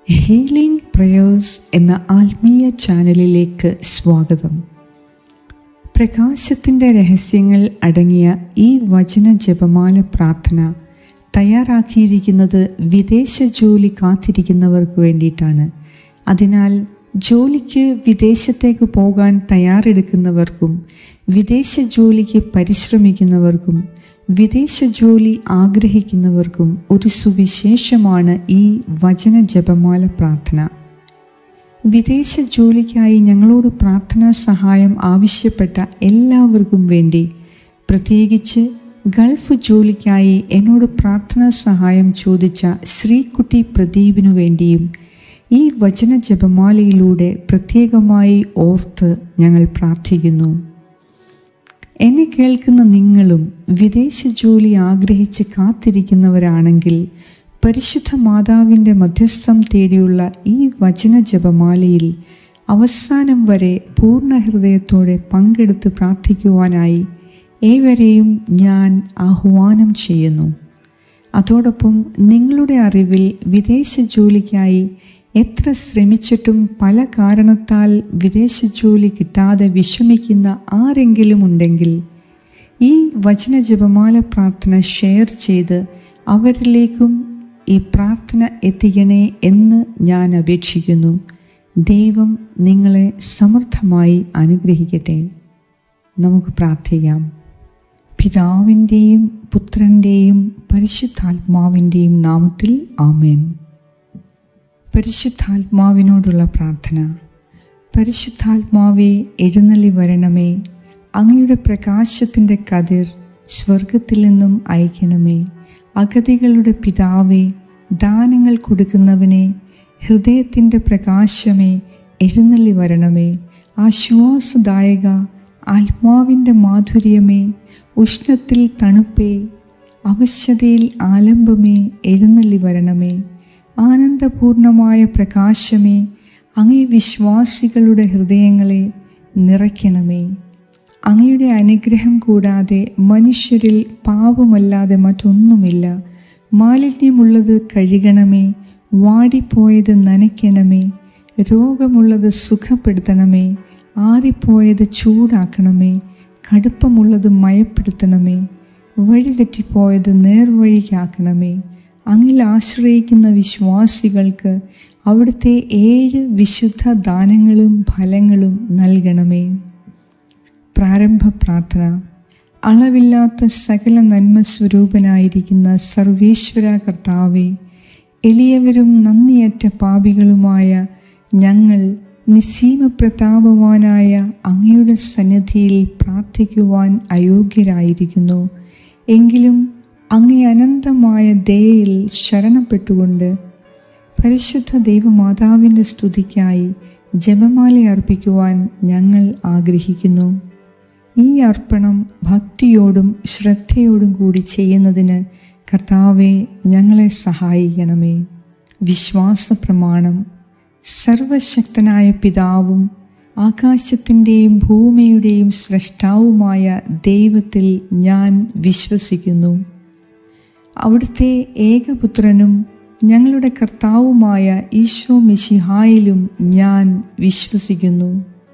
Healing prayers എന്ന ആത്മീയ ചാനലിലേക്ക് സ്വാഗതം. പ്രകാശത്തിൻ്റെ രഹസ്യങ്ങൾ അടങ്ങിയ ഈ വചന ജപമാല പ്രാർത്ഥന തയ്യാറാക്കിയിരിക്കുന്നത് വിദേശ ജോലി കാത്തിരിക്കുന്നവർക്ക് വേണ്ടിയിട്ടാണ്. അതിനാൽ ജോലിക്ക് വിദേശത്തേക്ക് പോകാൻ തയ്യാറെടുക്കുന്നവർക്കും വിദേശ ജോലിക്ക് പരിശ്രമിക്കുന്നവർക്കും വിദേശ ജോലി ആഗ്രഹിക്കുന്നവർക്കും ഒരു സുവിശേഷമാണ് ഈ വചന ജപമാല പ്രാർത്ഥന. വിദേശ ജോലിക്കായി ഞങ്ങളോട് പ്രാർത്ഥനാ സഹായം ആവശ്യപ്പെട്ട എല്ലാവർക്കും വേണ്ടി, പ്രത്യേകിച്ച് ഗൾഫ് ജോലിക്കായി എന്നോട് പ്രാർത്ഥനാ സഹായം ചോദിച്ച ശ്രീകുട്ടി പ്രദീപിനു വേണ്ടിയും ഈ വചന ജപമാലയിലൂടെ പ്രത്യേകമായി ഓർത്ത് ഞങ്ങൾ പ്രാർത്ഥിക്കുന്നു. എന്നെ കേൾക്കുന്ന നിങ്ങളും വിദേശ ജോലി ആഗ്രഹിച്ച് കാത്തിരിക്കുന്നവരാണെങ്കിൽ പരിശുദ്ധ മാതാവിൻ്റെ മധ്യസ്ഥം തേടിയുള്ള ഈ വചന ജപമാലയിൽ അവസാനം വരെ പൂർണ്ണ ഹൃദയത്തോടെ പങ്കെടുത്ത് പ്രാർത്ഥിക്കുവാനായി ഏവരെയും ഞാൻ ആഹ്വാനം ചെയ്യുന്നു. അതോടൊപ്പം നിങ്ങളുടെ അറിവിൽ വിദേശ ജോലിക്കായി എത്ര ശ്രമിച്ചിട്ടും പല കാരണത്താൽ വിദേശ ജോലി കിട്ടാതെ വിഷമിക്കുന്ന ആരെങ്കിലും ഉണ്ടെങ്കിൽ ഈ വചന ജപമാല പ്രാർത്ഥന ഷെയർ ചെയ്ത് അവരിലേക്കും ഈ പ്രാർത്ഥന എത്തിക്കണേ എന്ന് ഞാൻ അപേക്ഷിക്കുന്നു. ദൈവം നിങ്ങളെ സമൃദ്ധമായി അനുഗ്രഹിക്കട്ടെ. നമുക്ക് പ്രാർത്ഥിക്കാം. പിതാവിൻ്റെയും പുത്രൻ്റെയും പരിശുദ്ധാത്മാവിൻ്റെയും നാമത്തിൽ ആമേൻ. പരിശുദ്ധാത്മാവിനോടുള്ള പ്രാർത്ഥന. പരിശുദ്ധാത്മാവേ, എഴുന്നള്ളി വരണമേ. അങ്ങയുടെ പ്രകാശത്തിൻ്റെ കതിർ സ്വർഗത്തിൽ നിന്നും അയക്കണമേ. അഗതികളുടെ പിതാവേ, ദാനങ്ങൾ കൊടുക്കുന്നവനെ, ഹൃദയത്തിൻ്റെ പ്രകാശമേ, എഴുന്നള്ളി വരണമേ. ആശ്വാസദായക, ആത്മാവിൻ്റെ മാധുര്യമേ, ഉഷ്ണത്തിൽ തണുപ്പേ, അവശതയിൽ ആലംബമേ, എഴുന്നള്ളി വരണമേ. ആനന്ദപൂർണമായ പ്രകാശമേ, അങ്ങേ വിശ്വാസികളുടെ ഹൃദയങ്ങളെ നിറയ്ക്കണമേ. അങ്ങയുടെ അനുഗ്രഹം കൂടാതെ മനുഷ്യരിൽ പാപമല്ലാതെ മറ്റൊന്നുമില്ല. മാലിന്യമുള്ളത് കഴുകണമേ, വാടിപ്പോയത് നനയ്ക്കണമേ, രോഗമുള്ളത് സുഖപ്പെടുത്തണമേ, ആറിപ്പോയത് ചൂടാക്കണമേ, കടുപ്പമുള്ളത് മയപ്പെടുത്തണമേ, വഴിതെറ്റിപ്പോയത് നേർവഴിക്കാക്കണമേ. അങ്ങിൽ ആശ്രയിക്കുന്ന വിശ്വാസികൾക്ക് അവിടുത്തെ 7 വിശുദ്ധ ദാനങ്ങളും ഫലങ്ങളും നൽകണമേ. പ്രാരംഭ പ്രാർത്ഥന. അളവില്ലാത്ത സകല നന്മ സ്വരൂപനായിരിക്കുന്ന സർവേശ്വര കർത്താവേ, എളിയവരും നന്ദിയറ്റ പാപികളുമായ ഞങ്ങൾ നിസ്സീമ പ്രതാപവാനായ അങ്ങയുടെ സന്നിധിയിൽ പ്രാർത്ഥിക്കുവാൻ അയോഗ്യരായിരിക്കുന്നു. എങ്കിലും അങ്ങേ അനന്തമായ ദയയിൽ ശരണപ്പെട്ടുകൊണ്ട് പരിശുദ്ധ ദൈവമാതാവിൻ്റെ സ്തുതിക്കായി ജപമാല അർപ്പിക്കുവാൻ ഞങ്ങൾ ആഗ്രഹിക്കുന്നു. ഈ അർപ്പണം ഭക്തിയോടും ശ്രദ്ധയോടും കൂടി ചെയ്യുന്നതിന് കർത്താവെ ഞങ്ങളെ സഹായിക്കണമേ. വിശ്വാസ പ്രമാണം. സർവശക്തനായ പിതാവും ആകാശത്തിൻ്റെയും ഭൂമിയുടെയും സ്രഷ്ടാവുമായ ദൈവത്തിൽ ഞാൻ വിശ്വസിക്കുന്നു. അവിടുത്തെ ഏകപുത്രനും ഞങ്ങളുടെ കർത്താവുമായ ഈശോ മിശിഹായിലും ഞാൻ വിശ്വസിക്കുന്നു.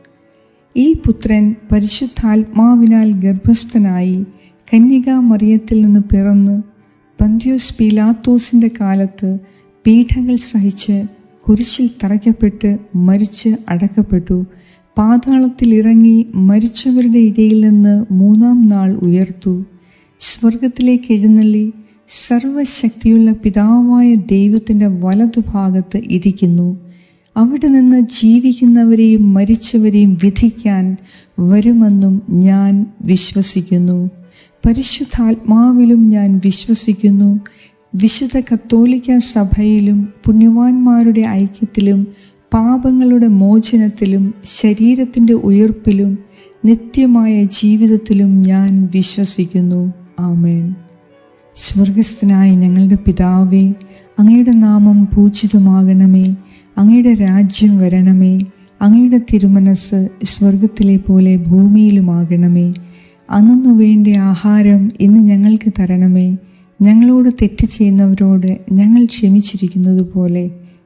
ഈ പുത്രൻ പരിശുദ്ധാത്മാവിനാൽ ഗർഭസ്ഥനായി കന്യകാ മറിയത്തിൽ നിന്ന് പിറന്ന് പന്തിയോസ് പീലാത്തോസിൻ്റെ കാലത്ത് പീഡകൾ സഹിച്ച് കുരിശിൽ തറയ്ക്കപ്പെട്ട് മരിച്ച് അടക്കപ്പെട്ടു. പാതാളത്തിൽ ഇറങ്ങി മരിച്ചവരുടെ ഇടയിൽ നിന്ന് 3-ാം നാൾ ഉയർത്തു. സ്വർഗത്തിലേക്ക് എഴുന്നള്ളി സർവശക്തിയുള്ള പിതാവായ ദൈവത്തിൻ്റെ വലതുഭാഗത്ത് ഇരിക്കുന്നു. അവിടെ നിന്ന് ജീവിക്കുന്നവരെയും മരിച്ചവരെയും വിധിക്കാൻ വരുമെന്നും ഞാൻ വിശ്വസിക്കുന്നു. പരിശുദ്ധാത്മാവിലും ഞാൻ വിശ്വസിക്കുന്നു. വിശുദ്ധ കത്തോലിക്ക സഭയിലും പുണ്യവാന്മാരുടെ ഐക്യത്തിലും പാപങ്ങളുടെ മോചനത്തിലും ശരീരത്തിൻ്റെ ഉയർപ്പിലും നിത്യമായ ജീവിതത്തിലും ഞാൻ വിശ്വസിക്കുന്നു. ആമേൻ. സ്വർഗസ്ഥനായ ഞങ്ങളുടെ പിതാവേ, അങ്ങയുടെ നാമം പൂജിതമാകണമേ. അങ്ങയുടെ രാജ്യം വരണമേ. അങ്ങയുടെ തിരുമനസ് സ്വർഗത്തിലെ പോലെ ഭൂമിയിലുമാകണമേ. അന്നു വേണ്ട ആഹാരം ഇന്ന് ഞങ്ങൾക്ക് തരണമേ. ഞങ്ങളോട് തെറ്റ് ചെയ്യുന്നവരോട് ഞങ്ങൾ ക്ഷമിച്ചിരിക്കുന്നത് പോലെ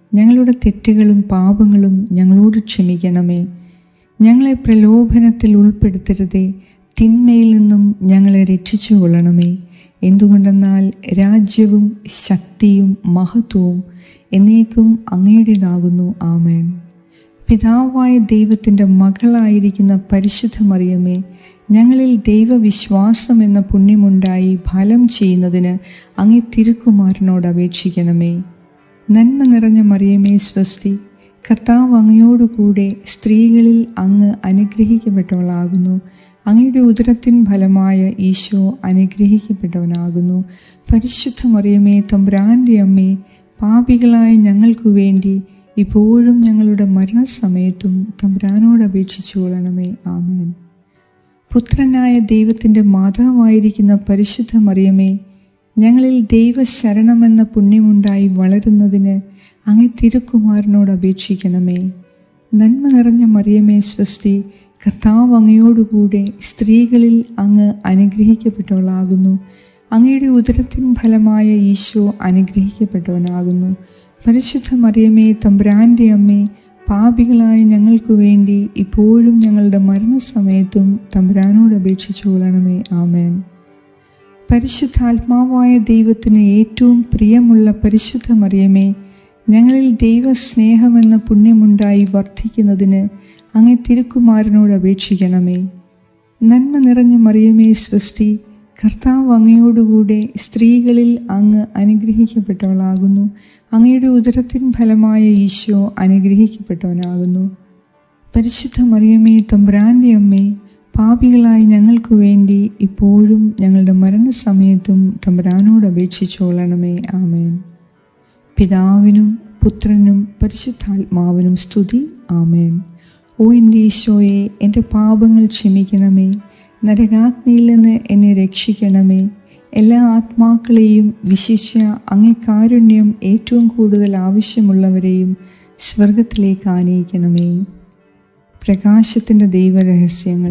ഞങ്ങളുടെ തെറ്റുകളും പാപങ്ങളും ഞങ്ങളോട് ക്ഷമിക്കണമേ. ഞങ്ങളെ പ്രലോഭനത്തിൽ ഉൾപ്പെടുത്തരുതേ, തിന്മയിൽ നിന്നും ഞങ്ങളെ രക്ഷിച്ചു കൊള്ളണമേ. എന്തുകൊണ്ടെന്നാൽ രാജ്യവും ശക്തിയും മഹത്വവും എന്നേക്കും അങ്ങയുടേതാകുന്നു. ആമേൻ. പിതാവായ ദൈവത്തിൻ്റെ മകളായിരിക്കുന്ന പരിശുദ്ധ മറിയമേ, ഞങ്ങളിൽ ദൈവവിശ്വാസം എന്ന പുണ്യമുണ്ടായി ഫലം ചെയ്യുന്നതിന് അങ്ങേ തിരുക്കുമാരനോട് അപേക്ഷിക്കണമേ. നന്മ നിറഞ്ഞ മറിയമേ സ്വസ്തി, കർത്താവ് അങ്ങയോടുകൂടെ സ്ത്രീകളിൽ അങ്ങ് അനുഗ്രഹിക്കപ്പെട്ടവളാകുന്നു. അങ്ങയുടെ ഉദരത്തിൻ ഫലമായ ഈശോ അനുഗ്രഹിക്കപ്പെട്ടവനാകുന്നു. പരിശുദ്ധ മറിയമേ, തമ്പുരാൻ്റെ അമ്മേ, പാപികളായ ഞങ്ങൾക്ക് വേണ്ടി ഇപ്പോഴും ഞങ്ങളുടെ മരണസമയത്തും തമ്പുരാനോട് അപേക്ഷിച്ചു കൊള്ളണമേ. ആമേൻ. പുത്രനായ ദൈവത്തിൻ്റെ മാതാവായിരിക്കുന്ന പരിശുദ്ധ മറിയമേ, ഞങ്ങളിൽ ദൈവശരണമെന്ന പുണ്യമുണ്ടായി വളരുന്നതിന് അങ്ങേ തിരുക്കുമാരനോട് അപേക്ഷിക്കണമേ. നന്മ നിറഞ്ഞ മറിയമേ സ്വസ്തി, കർത്താവ് അങ്ങയോടുകൂടെ സ്ത്രീകളിൽ അങ്ങ് അനുഗ്രഹിക്കപ്പെട്ടവളാകുന്നു. അങ്ങയുടെ ഉദരത്തിൻ ഫലമായ ഈശോ അനുഗ്രഹിക്കപ്പെട്ടവനാകുന്നു. പരിശുദ്ധ മറിയമേ, തമ്പുരാൻ്റെ അമ്മേ, പാപികളായ ഞങ്ങൾക്ക് വേണ്ടി ഇപ്പോഴും ഞങ്ങളുടെ മരണസമയത്തും തമ്പുരാനോട് അപേക്ഷിച്ചു കൊള്ളണമേ. ആമേൻ. പരിശുദ്ധാത്മാവായ ദൈവത്തിന് ഏറ്റവും പ്രിയമുള്ള പരിശുദ്ധ മറിയമേ, ഞങ്ങളിൽ ദൈവസ്നേഹമെന്ന പുണ്യമുണ്ടായി വർദ്ധിക്കുന്നതിന് അങ്ങേ തിരുക്കുമാരനോട് അപേക്ഷിക്കണമേ. നന്മ നിറഞ്ഞ മറിയമേ സ്വസ്തി, കർത്താവ് അങ്ങയോടുകൂടെ സ്ത്രീകളിൽ അങ്ങ് അനുഗ്രഹിക്കപ്പെട്ടവളാകുന്നു. അങ്ങയുടെ ഉദരത്തിൻ ഫലമായ ഈശോ അനുഗ്രഹിക്കപ്പെട്ടവനാകുന്നു. പരിശുദ്ധ മറിയമേ, തമ്പുരാൻ്റെ അമ്മേ, പാപികളായി ഞങ്ങൾക്ക് വേണ്ടി ഇപ്പോഴും ഞങ്ങളുടെ മരണസമയത്തും തമ്പുരാനോട് അപേക്ഷിച്ചു കൊള്ളണമേ. ആമേൻ. പിതാവിനും പുത്രനും പരിശുദ്ധാത്മാവിനും സ്തുതി. ആമേൻ. ഓ എൻ്റെ ഈശോയെ, എൻ്റെ പാപങ്ങൾ ക്ഷമിക്കണമേ. നരകാഗ്നിയിൽ നിന്ന് എന്നെ രക്ഷിക്കണമേ. എല്ലാ ആത്മാക്കളെയും വിശിഷ്യ അങ്ങേ കാരുണ്യം ഏറ്റവും കൂടുതൽ ആവശ്യമുള്ളവരെയും സ്വർഗത്തിലേക്ക് ആനയിക്കണമേ. പ്രകാശത്തിൻ്റെ ദൈവരഹസ്യങ്ങൾ.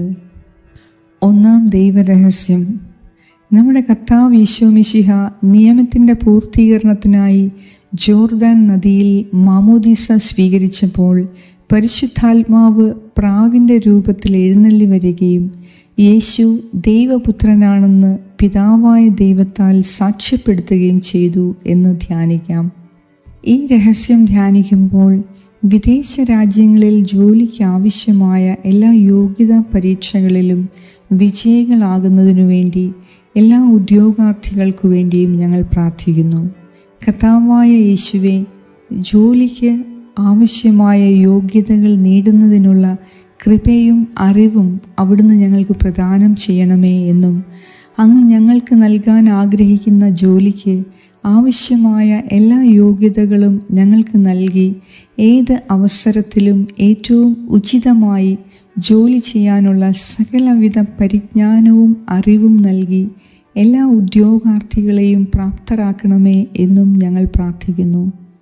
ഒന്നാം ദൈവരഹസ്യം. നമ്മുടെ കർത്താവ് ഈശോ മിശിഹ നിയമത്തിൻ്റെ പൂർത്തീകരണത്തിനായി ജോർദാൻ നദിയിൽ മാമോദീസ സ്വീകരിച്ചപ്പോൾ പരിശുദ്ധാത്മാവ് പ്രാവിൻ്റെ രൂപത്തിൽ എഴുന്നള്ളി വരികയും യേശു ദൈവപുത്രനാണെന്ന് പിതാവായ ദൈവത്താൽ സാക്ഷ്യപ്പെടുത്തുകയും ചെയ്തു എന്ന് ധ്യാനിക്കാം. ഈ രഹസ്യം ധ്യാനിക്കുമ്പോൾ വിദേശ രാജ്യങ്ങളിൽ ജോലിക്ക് ആവശ്യമായ എല്ലാ യോഗ്യതാ പരീക്ഷകളിലും വിജയികളാകുന്നതിനു വേണ്ടി എല്ലാ ഉദ്യോഗാർത്ഥികൾക്കു വേണ്ടിയും ഞങ്ങൾ പ്രാർത്ഥിക്കുന്നു. കർത്താവായ യേശുവേ, ജോലിക്ക് ആവശ്യമായ യോഗ്യതകൾ നേടുന്നതിനുള്ള കൃപയും അറിവും അവിടുന്ന് ഞങ്ങൾക്ക് പ്രദാനം ചെയ്യണമേ എന്നും അങ്ങ് ഞങ്ങൾക്ക് നൽകാൻ ആഗ്രഹിക്കുന്ന ജോലിക്ക് ആവശ്യമായ എല്ലാ യോഗ്യതകളും ഞങ്ങൾക്ക് നൽകി ഏത് അവസരത്തിലും ഏറ്റവും ഉചിതമായി ജോലി ചെയ്യാനുള്ള സകലവിധ പരിജ്ഞാനവും അറിവും നൽകി എല്ലാ ഉദ്യോഗാർത്ഥികളെയും പ്രാപ്തരാക്കണമേ എന്നും ഞങ്ങൾ പ്രാർത്ഥിക്കുന്നു.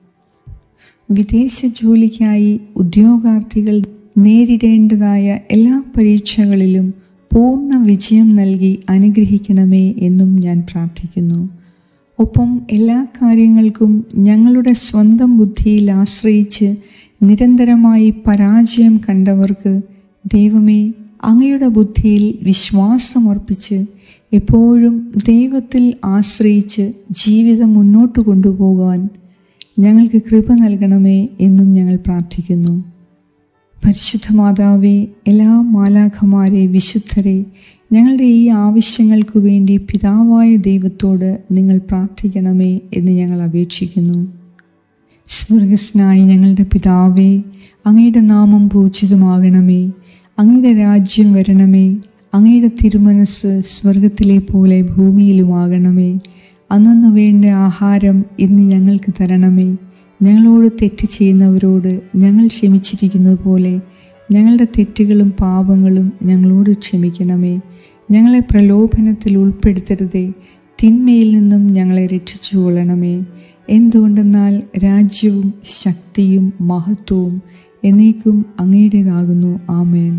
വിദേശ ജോലിക്കായി ഉദ്യോഗാർത്ഥികൾ നേരിടേണ്ടതായ എല്ലാ പരീക്ഷകളിലും പൂർണ്ണ വിജയം നൽകി അനുഗ്രഹിക്കണമേ എന്നും ഞാൻ പ്രാർത്ഥിക്കുന്നു. ഒപ്പം എല്ലാ കാര്യങ്ങൾക്കും ഞങ്ങളുടെ സ്വന്തം ബുദ്ധിയിൽ ആശ്രയിച്ച് നിരന്തരമായി പരാജയം കണ്ടവർക്ക് ദൈവമേ, അങ്ങയുടെ ബുദ്ധിയിൽ വിശ്വാസമർപ്പിച്ച് എപ്പോഴും ദൈവത്തിൽ ആശ്രയിച്ച് ജീവിതം മുന്നോട്ട് കൊണ്ടുപോകാൻ ഞങ്ങൾക്ക് കൃപ നൽകണമേ എന്നും ഞങ്ങൾ പ്രാർത്ഥിക്കുന്നു. പരിശുദ്ധ മാതാവേ, എല്ലാ മാലാഖമാരെ, വിശുദ്ധരെ, ഞങ്ങളുടെ ഈ ആവശ്യങ്ങൾക്കു വേണ്ടി പിതാവായ ദൈവത്തോട് നിങ്ങൾ പ്രാർത്ഥിക്കണമേ എന്ന് ഞങ്ങൾ അപേക്ഷിക്കുന്നു. സ്വർഗസ്നായ ഞങ്ങളുടെ പിതാവേ, അങ്ങയുടെ നാമം പൂജിതമാകണമേ. അങ്ങയുടെ രാജ്യം വരണമേ. അങ്ങയുടെ തിരുമനസ് സ്വർഗത്തിലെ പോലെ ഭൂമിയിലുമാകണമേ. അന്നു വേണ്ട ആഹാരം ഇന്ന് ഞങ്ങൾക്ക് തരണമേ. ഞങ്ങളോട് തെറ്റ് ചെയ്യുന്നവരോട് ഞങ്ങൾ ക്ഷമിച്ചിരിക്കുന്നത് പോലെ ഞങ്ങളുടെ തെറ്റുകളും പാപങ്ങളും ഞങ്ങളോട് ക്ഷമിക്കണമേ. ഞങ്ങളെ പ്രലോഭനത്തിൽ ഉൾപ്പെടുത്തരുതേ, തിന്മയിൽ നിന്നും ഞങ്ങളെ രക്ഷിച്ചു കൊള്ളണമേ. എന്തുകൊണ്ടെന്നാൽ രാജ്യവും ശക്തിയും മഹത്വവും എന്നേക്കും അങ്ങയുടേതാകുന്നു. ആമേൻ.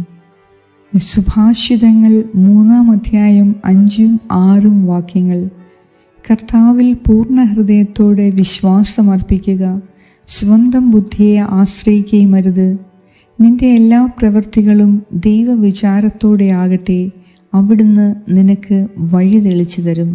സുഭാഷിതങ്ങൾ 3-ാം അധ്യായം 5-6 വാക്യങ്ങൾ. കർത്താവിൽ പൂർണ്ണ ഹൃദയത്തോടെ വിശ്വാസമർപ്പിക്കുക. സ്വന്തം ബുദ്ധിയെ ആശ്രയിക്കുകയും അരുത്. നിന്റെ എല്ലാ പ്രവൃത്തികളും ദൈവവിചാരത്തോടെ ആകട്ടെ. അവിടുന്ന് നിനക്ക് വഴി തെളിച്ചു തരും.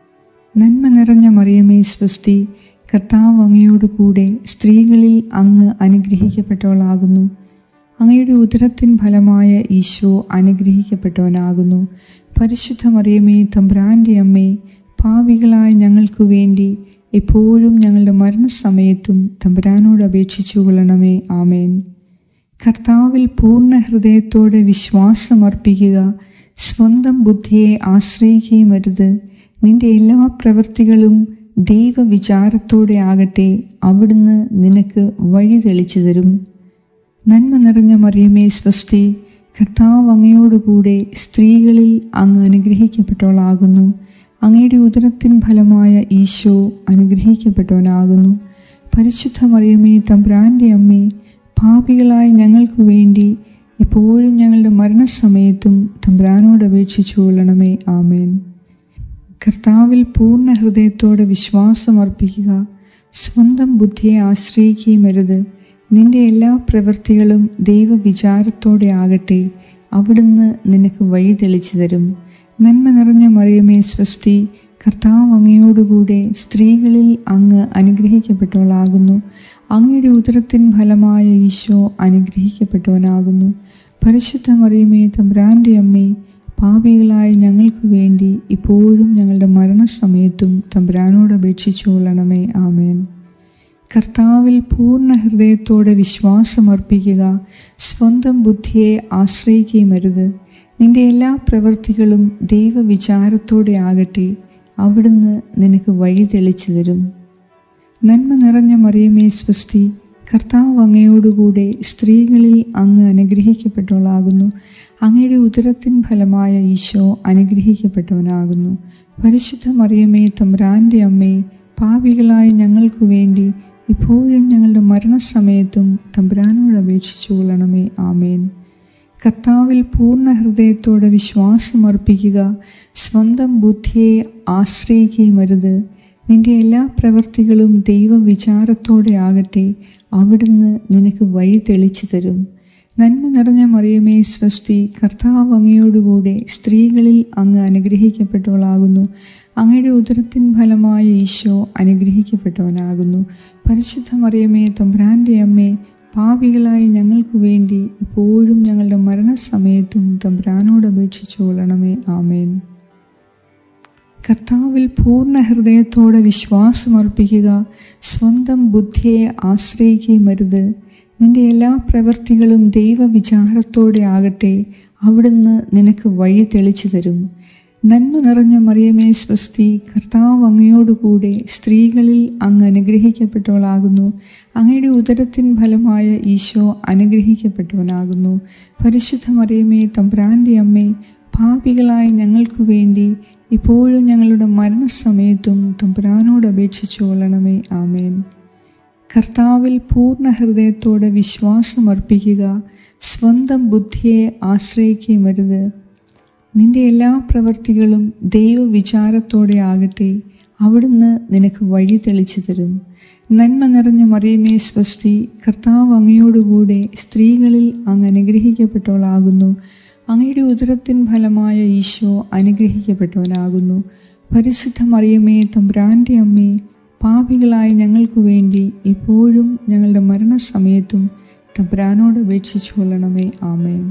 നന്മ നിറഞ്ഞ മറിയമേ സ്വസ്തി, കർത്താവ് അങ്ങയോട് കൂടെ സ്ത്രീകളിൽ അങ്ങ് അനുഗ്രഹിക്കപ്പെട്ടവളാകുന്നു. അങ്ങയുടെ ഉദരത്തിൻ ഫലമായ ഈശോ അനുഗ്രഹിക്കപ്പെട്ടവനാകുന്നു. പരിശുദ്ധ മറിയമേ തമ്പുരാൻ്റെ അമ്മേ, പാപികളായ ഞങ്ങൾക്ക് വേണ്ടി എപ്പോഴും ഞങ്ങളുടെ മരണസമയത്തും തമ്പുരാനോട് അപേക്ഷിച്ചു കൊള്ളണമേ. ആമേൻ. കർത്താവിൽ പൂർണ്ണ ഹൃദയത്തോടെ വിശ്വാസമർപ്പിക്കുക. സ്വന്തം ബുദ്ധിയെ ആശ്രയിക്കുകയും അരുത്. നിന്റെ എല്ലാ പ്രവൃത്തികളും ദൈവവിചാരത്തോടെ ആകട്ടെ. അവിടുന്ന് നിനക്ക് വഴി തെളിച്ചു തരും. നന്മ നിറഞ്ഞ മറിയമേ സ്വസ്തി, കർത്താവ് അങ്ങയോടുകൂടെ സ്ത്രീകളിൽ അങ്ങ് അനുഗ്രഹിക്കപ്പെട്ടവളാകുന്നു. അങ്ങയുടെ ഉദരത്തിൻ ഫലമായ ഈശോ അനുഗ്രഹിക്കപ്പെട്ടവനാകുന്നു. പരിശുദ്ധ മറിയമേ തമ്പുരാൻ്റെ അമ്മേ, പാപികളായ ഞങ്ങൾക്ക് വേണ്ടി ഇപ്പോഴും ഞങ്ങളുടെ മരണസമയത്തും തമ്പുരാനോട് അപേക്ഷിച്ചു കൊള്ളണമേ. ആമേൻ. കർത്താവിൽ പൂർണ്ണ ഹൃദയത്തോടെ വിശ്വാസമർപ്പിക്കുക. സ്വന്തം ബുദ്ധിയെ ആശ്രയിക്കുകയും അരുത്. നിന്റെ എല്ലാ പ്രവൃത്തികളും ദൈവവിചാരത്തോടെ ആകട്ടെ. അവിടുന്ന് നിനക്ക് വഴി തെളിച്ചു തരും. നന്മ നിറഞ്ഞ മറിയമേ സ്വസ്തി, കർത്താവ് അങ്ങയോടുകൂടെ സ്ത്രീകളിൽ അങ്ങ് അനുഗ്രഹിക്കപ്പെട്ടവളാകുന്നു. അങ്ങയുടെ ഉദരത്തിൻ ഫലമായ ഈശോ അനുഗ്രഹിക്കപ്പെട്ടവനാകുന്നു. പരിശുദ്ധ മറിയമേ തമ്പുരാൻ്റെ അമ്മേ, പാപികളായ ഞങ്ങൾക്ക് വേണ്ടി ഇപ്പോഴും ഞങ്ങളുടെ മരണസമയത്തും തമ്പുരാനോട് അപേക്ഷിച്ചു കൊള്ളണമേ. ആമേൻ. കർത്താവിൽ പൂർണ്ണ ഹൃദയത്തോടെ വിശ്വാസമർപ്പിക്കുക. സ്വന്തം ബുദ്ധിയെ ആശ്രയിക്കുകയും അരുത്. നിന്റെ എല്ലാ പ്രവൃത്തികളും ദൈവവിചാരത്തോടെ ആകട്ടെ. അവിടുന്ന് നിനക്ക് വഴി തെളിച്ചു തരും. നന്മ നിറഞ്ഞ മറിയമേ സ്വസ്തി, കർത്താവ് അങ്ങയോടുകൂടെ സ്ത്രീകളിൽ അങ്ങ് അനുഗ്രഹിക്കപ്പെട്ടവളാകുന്നു. അങ്ങയുടെ ഉദരത്തിൻ ഫലമായ ഈശോ അനുഗ്രഹിക്കപ്പെട്ടവനാകുന്നു. പരിശുദ്ധ മറിയമേ തമ്പുരാൻ്റെ അമ്മേ, പാപികളായ ഞങ്ങൾക്ക് വേണ്ടി ഇപ്പോഴും ഞങ്ങളുടെ മരണസമയത്തും തമ്പുരാനോട് അപേക്ഷിച്ചു കൊള്ളണമേ. ആമേൻ. കർത്താവിൽ പൂർണ്ണ ഹൃദയത്തോടെ വിശ്വാസമർപ്പിക്കുക. സ്വന്തം ബുദ്ധിയെ ആശ്രയിക്കുകയും അരുത്. നിന്റെ എല്ലാ പ്രവൃത്തികളും ദൈവവിചാരത്തോടെ ആകട്ടെ. അവിടുന്ന് നിനക്ക് വഴി തെളിച്ചു തരും. നന്മ നിറഞ്ഞ മറിയമേ സ്വസ്തി, കർത്താവ് അങ്ങയോടുകൂടെ സ്ത്രീകളിൽ അങ്ങ് അനുഗ്രഹിക്കപ്പെട്ടവളാകുന്നു. അങ്ങയുടെ ഉദരത്തിൻ ഫലമായ ഈശോ അനുഗ്രഹിക്കപ്പെട്ടവനാകുന്നു. പരിശുദ്ധ മറിയമേ തമ്പുരാൻ്റെ അമ്മേ, പാപികളായ ഞങ്ങൾക്ക് വേണ്ടി ഇപ്പോഴും ഞങ്ങളുടെ മരണസമയത്തും തമ്പുരാനോട് അപേക്ഷിച്ചു കൊള്ളണമേ. ആമേൻ. കർത്താവിൽ പൂർണ്ണ ഹൃദയത്തോടെ വിശ്വാസമർപ്പിക്കുക. സ്വന്തം ബുദ്ധിയെ ആശ്രയിക്കുകയും അരുത്. നിന്റെ എല്ലാ പ്രവൃത്തികളും ദൈവവിചാരത്തോടെ ആകട്ടെ. അവിടുന്ന് നിനക്ക് വഴി തെളിച്ചു തരും. നന്മ നിറഞ്ഞ മറിയമേ സ്വസ്തി, കർത്താവ് അങ്ങയോടുകൂടെ സ്ത്രീകളിൽ അങ്ങ് അനുഗ്രഹിക്കപ്പെട്ടവളാകുന്നു. അങ്ങയുടെ ഉദരത്തിൻ ഫലമായ ഈശോ അനുഗ്രഹിക്കപ്പെട്ടവനാകുന്നു. പരിശുദ്ധ മറിയമേ തമ്പുരാൻ്റെ അമ്മേ, പാപികളായ ഞങ്ങൾക്ക് വേണ്ടി ഇപ്പോഴും ഞങ്ങളുടെ മരണസമയത്തും തമ്പുരാനോട് അപേക്ഷിച്ചു കൊള്ളണമേ. ആമേൻ. കർത്താവിൽ പൂർണ്ണ ഹൃദയത്തോടെ വിശ്വാസമർപ്പിക്കുക. സ്വന്തം ബുദ്ധിയെ ആശ്രയിക്കുകയും അരുത്. നിന്റെ എല്ലാ പ്രവൃത്തികളും ദൈവവിചാരത്തോടെ ആകട്ടെ. അവിടുന്ന് നിനക്ക് വഴി തെളിച്ചു തരും. നന്മ നിറഞ്ഞ മറിയമേ സ്വസ്തി, കർത്താവ് അങ്ങയോടുകൂടെ സ്ത്രീകളിൽ അങ്ങ് അനുഗ്രഹിക്കപ്പെട്ടവളാകുന്നു. അങ്ങയുടെ ഉദരത്തിൻ ഫലമായ ഈശോ അനുഗ്രഹിക്കപ്പെട്ടവനാകുന്നു. പരിശുദ്ധ മറിയമേ തമ്പുരാൻ്റെ അമ്മേ, പാപികളായ ഞങ്ങൾക്ക് വേണ്ടി ഇപ്പോഴും ഞങ്ങളുടെ മരണസമയത്തും തമ്പുരാനോട് അപേക്ഷിച്ചു കൊള്ളണമേ. ആമേൻ.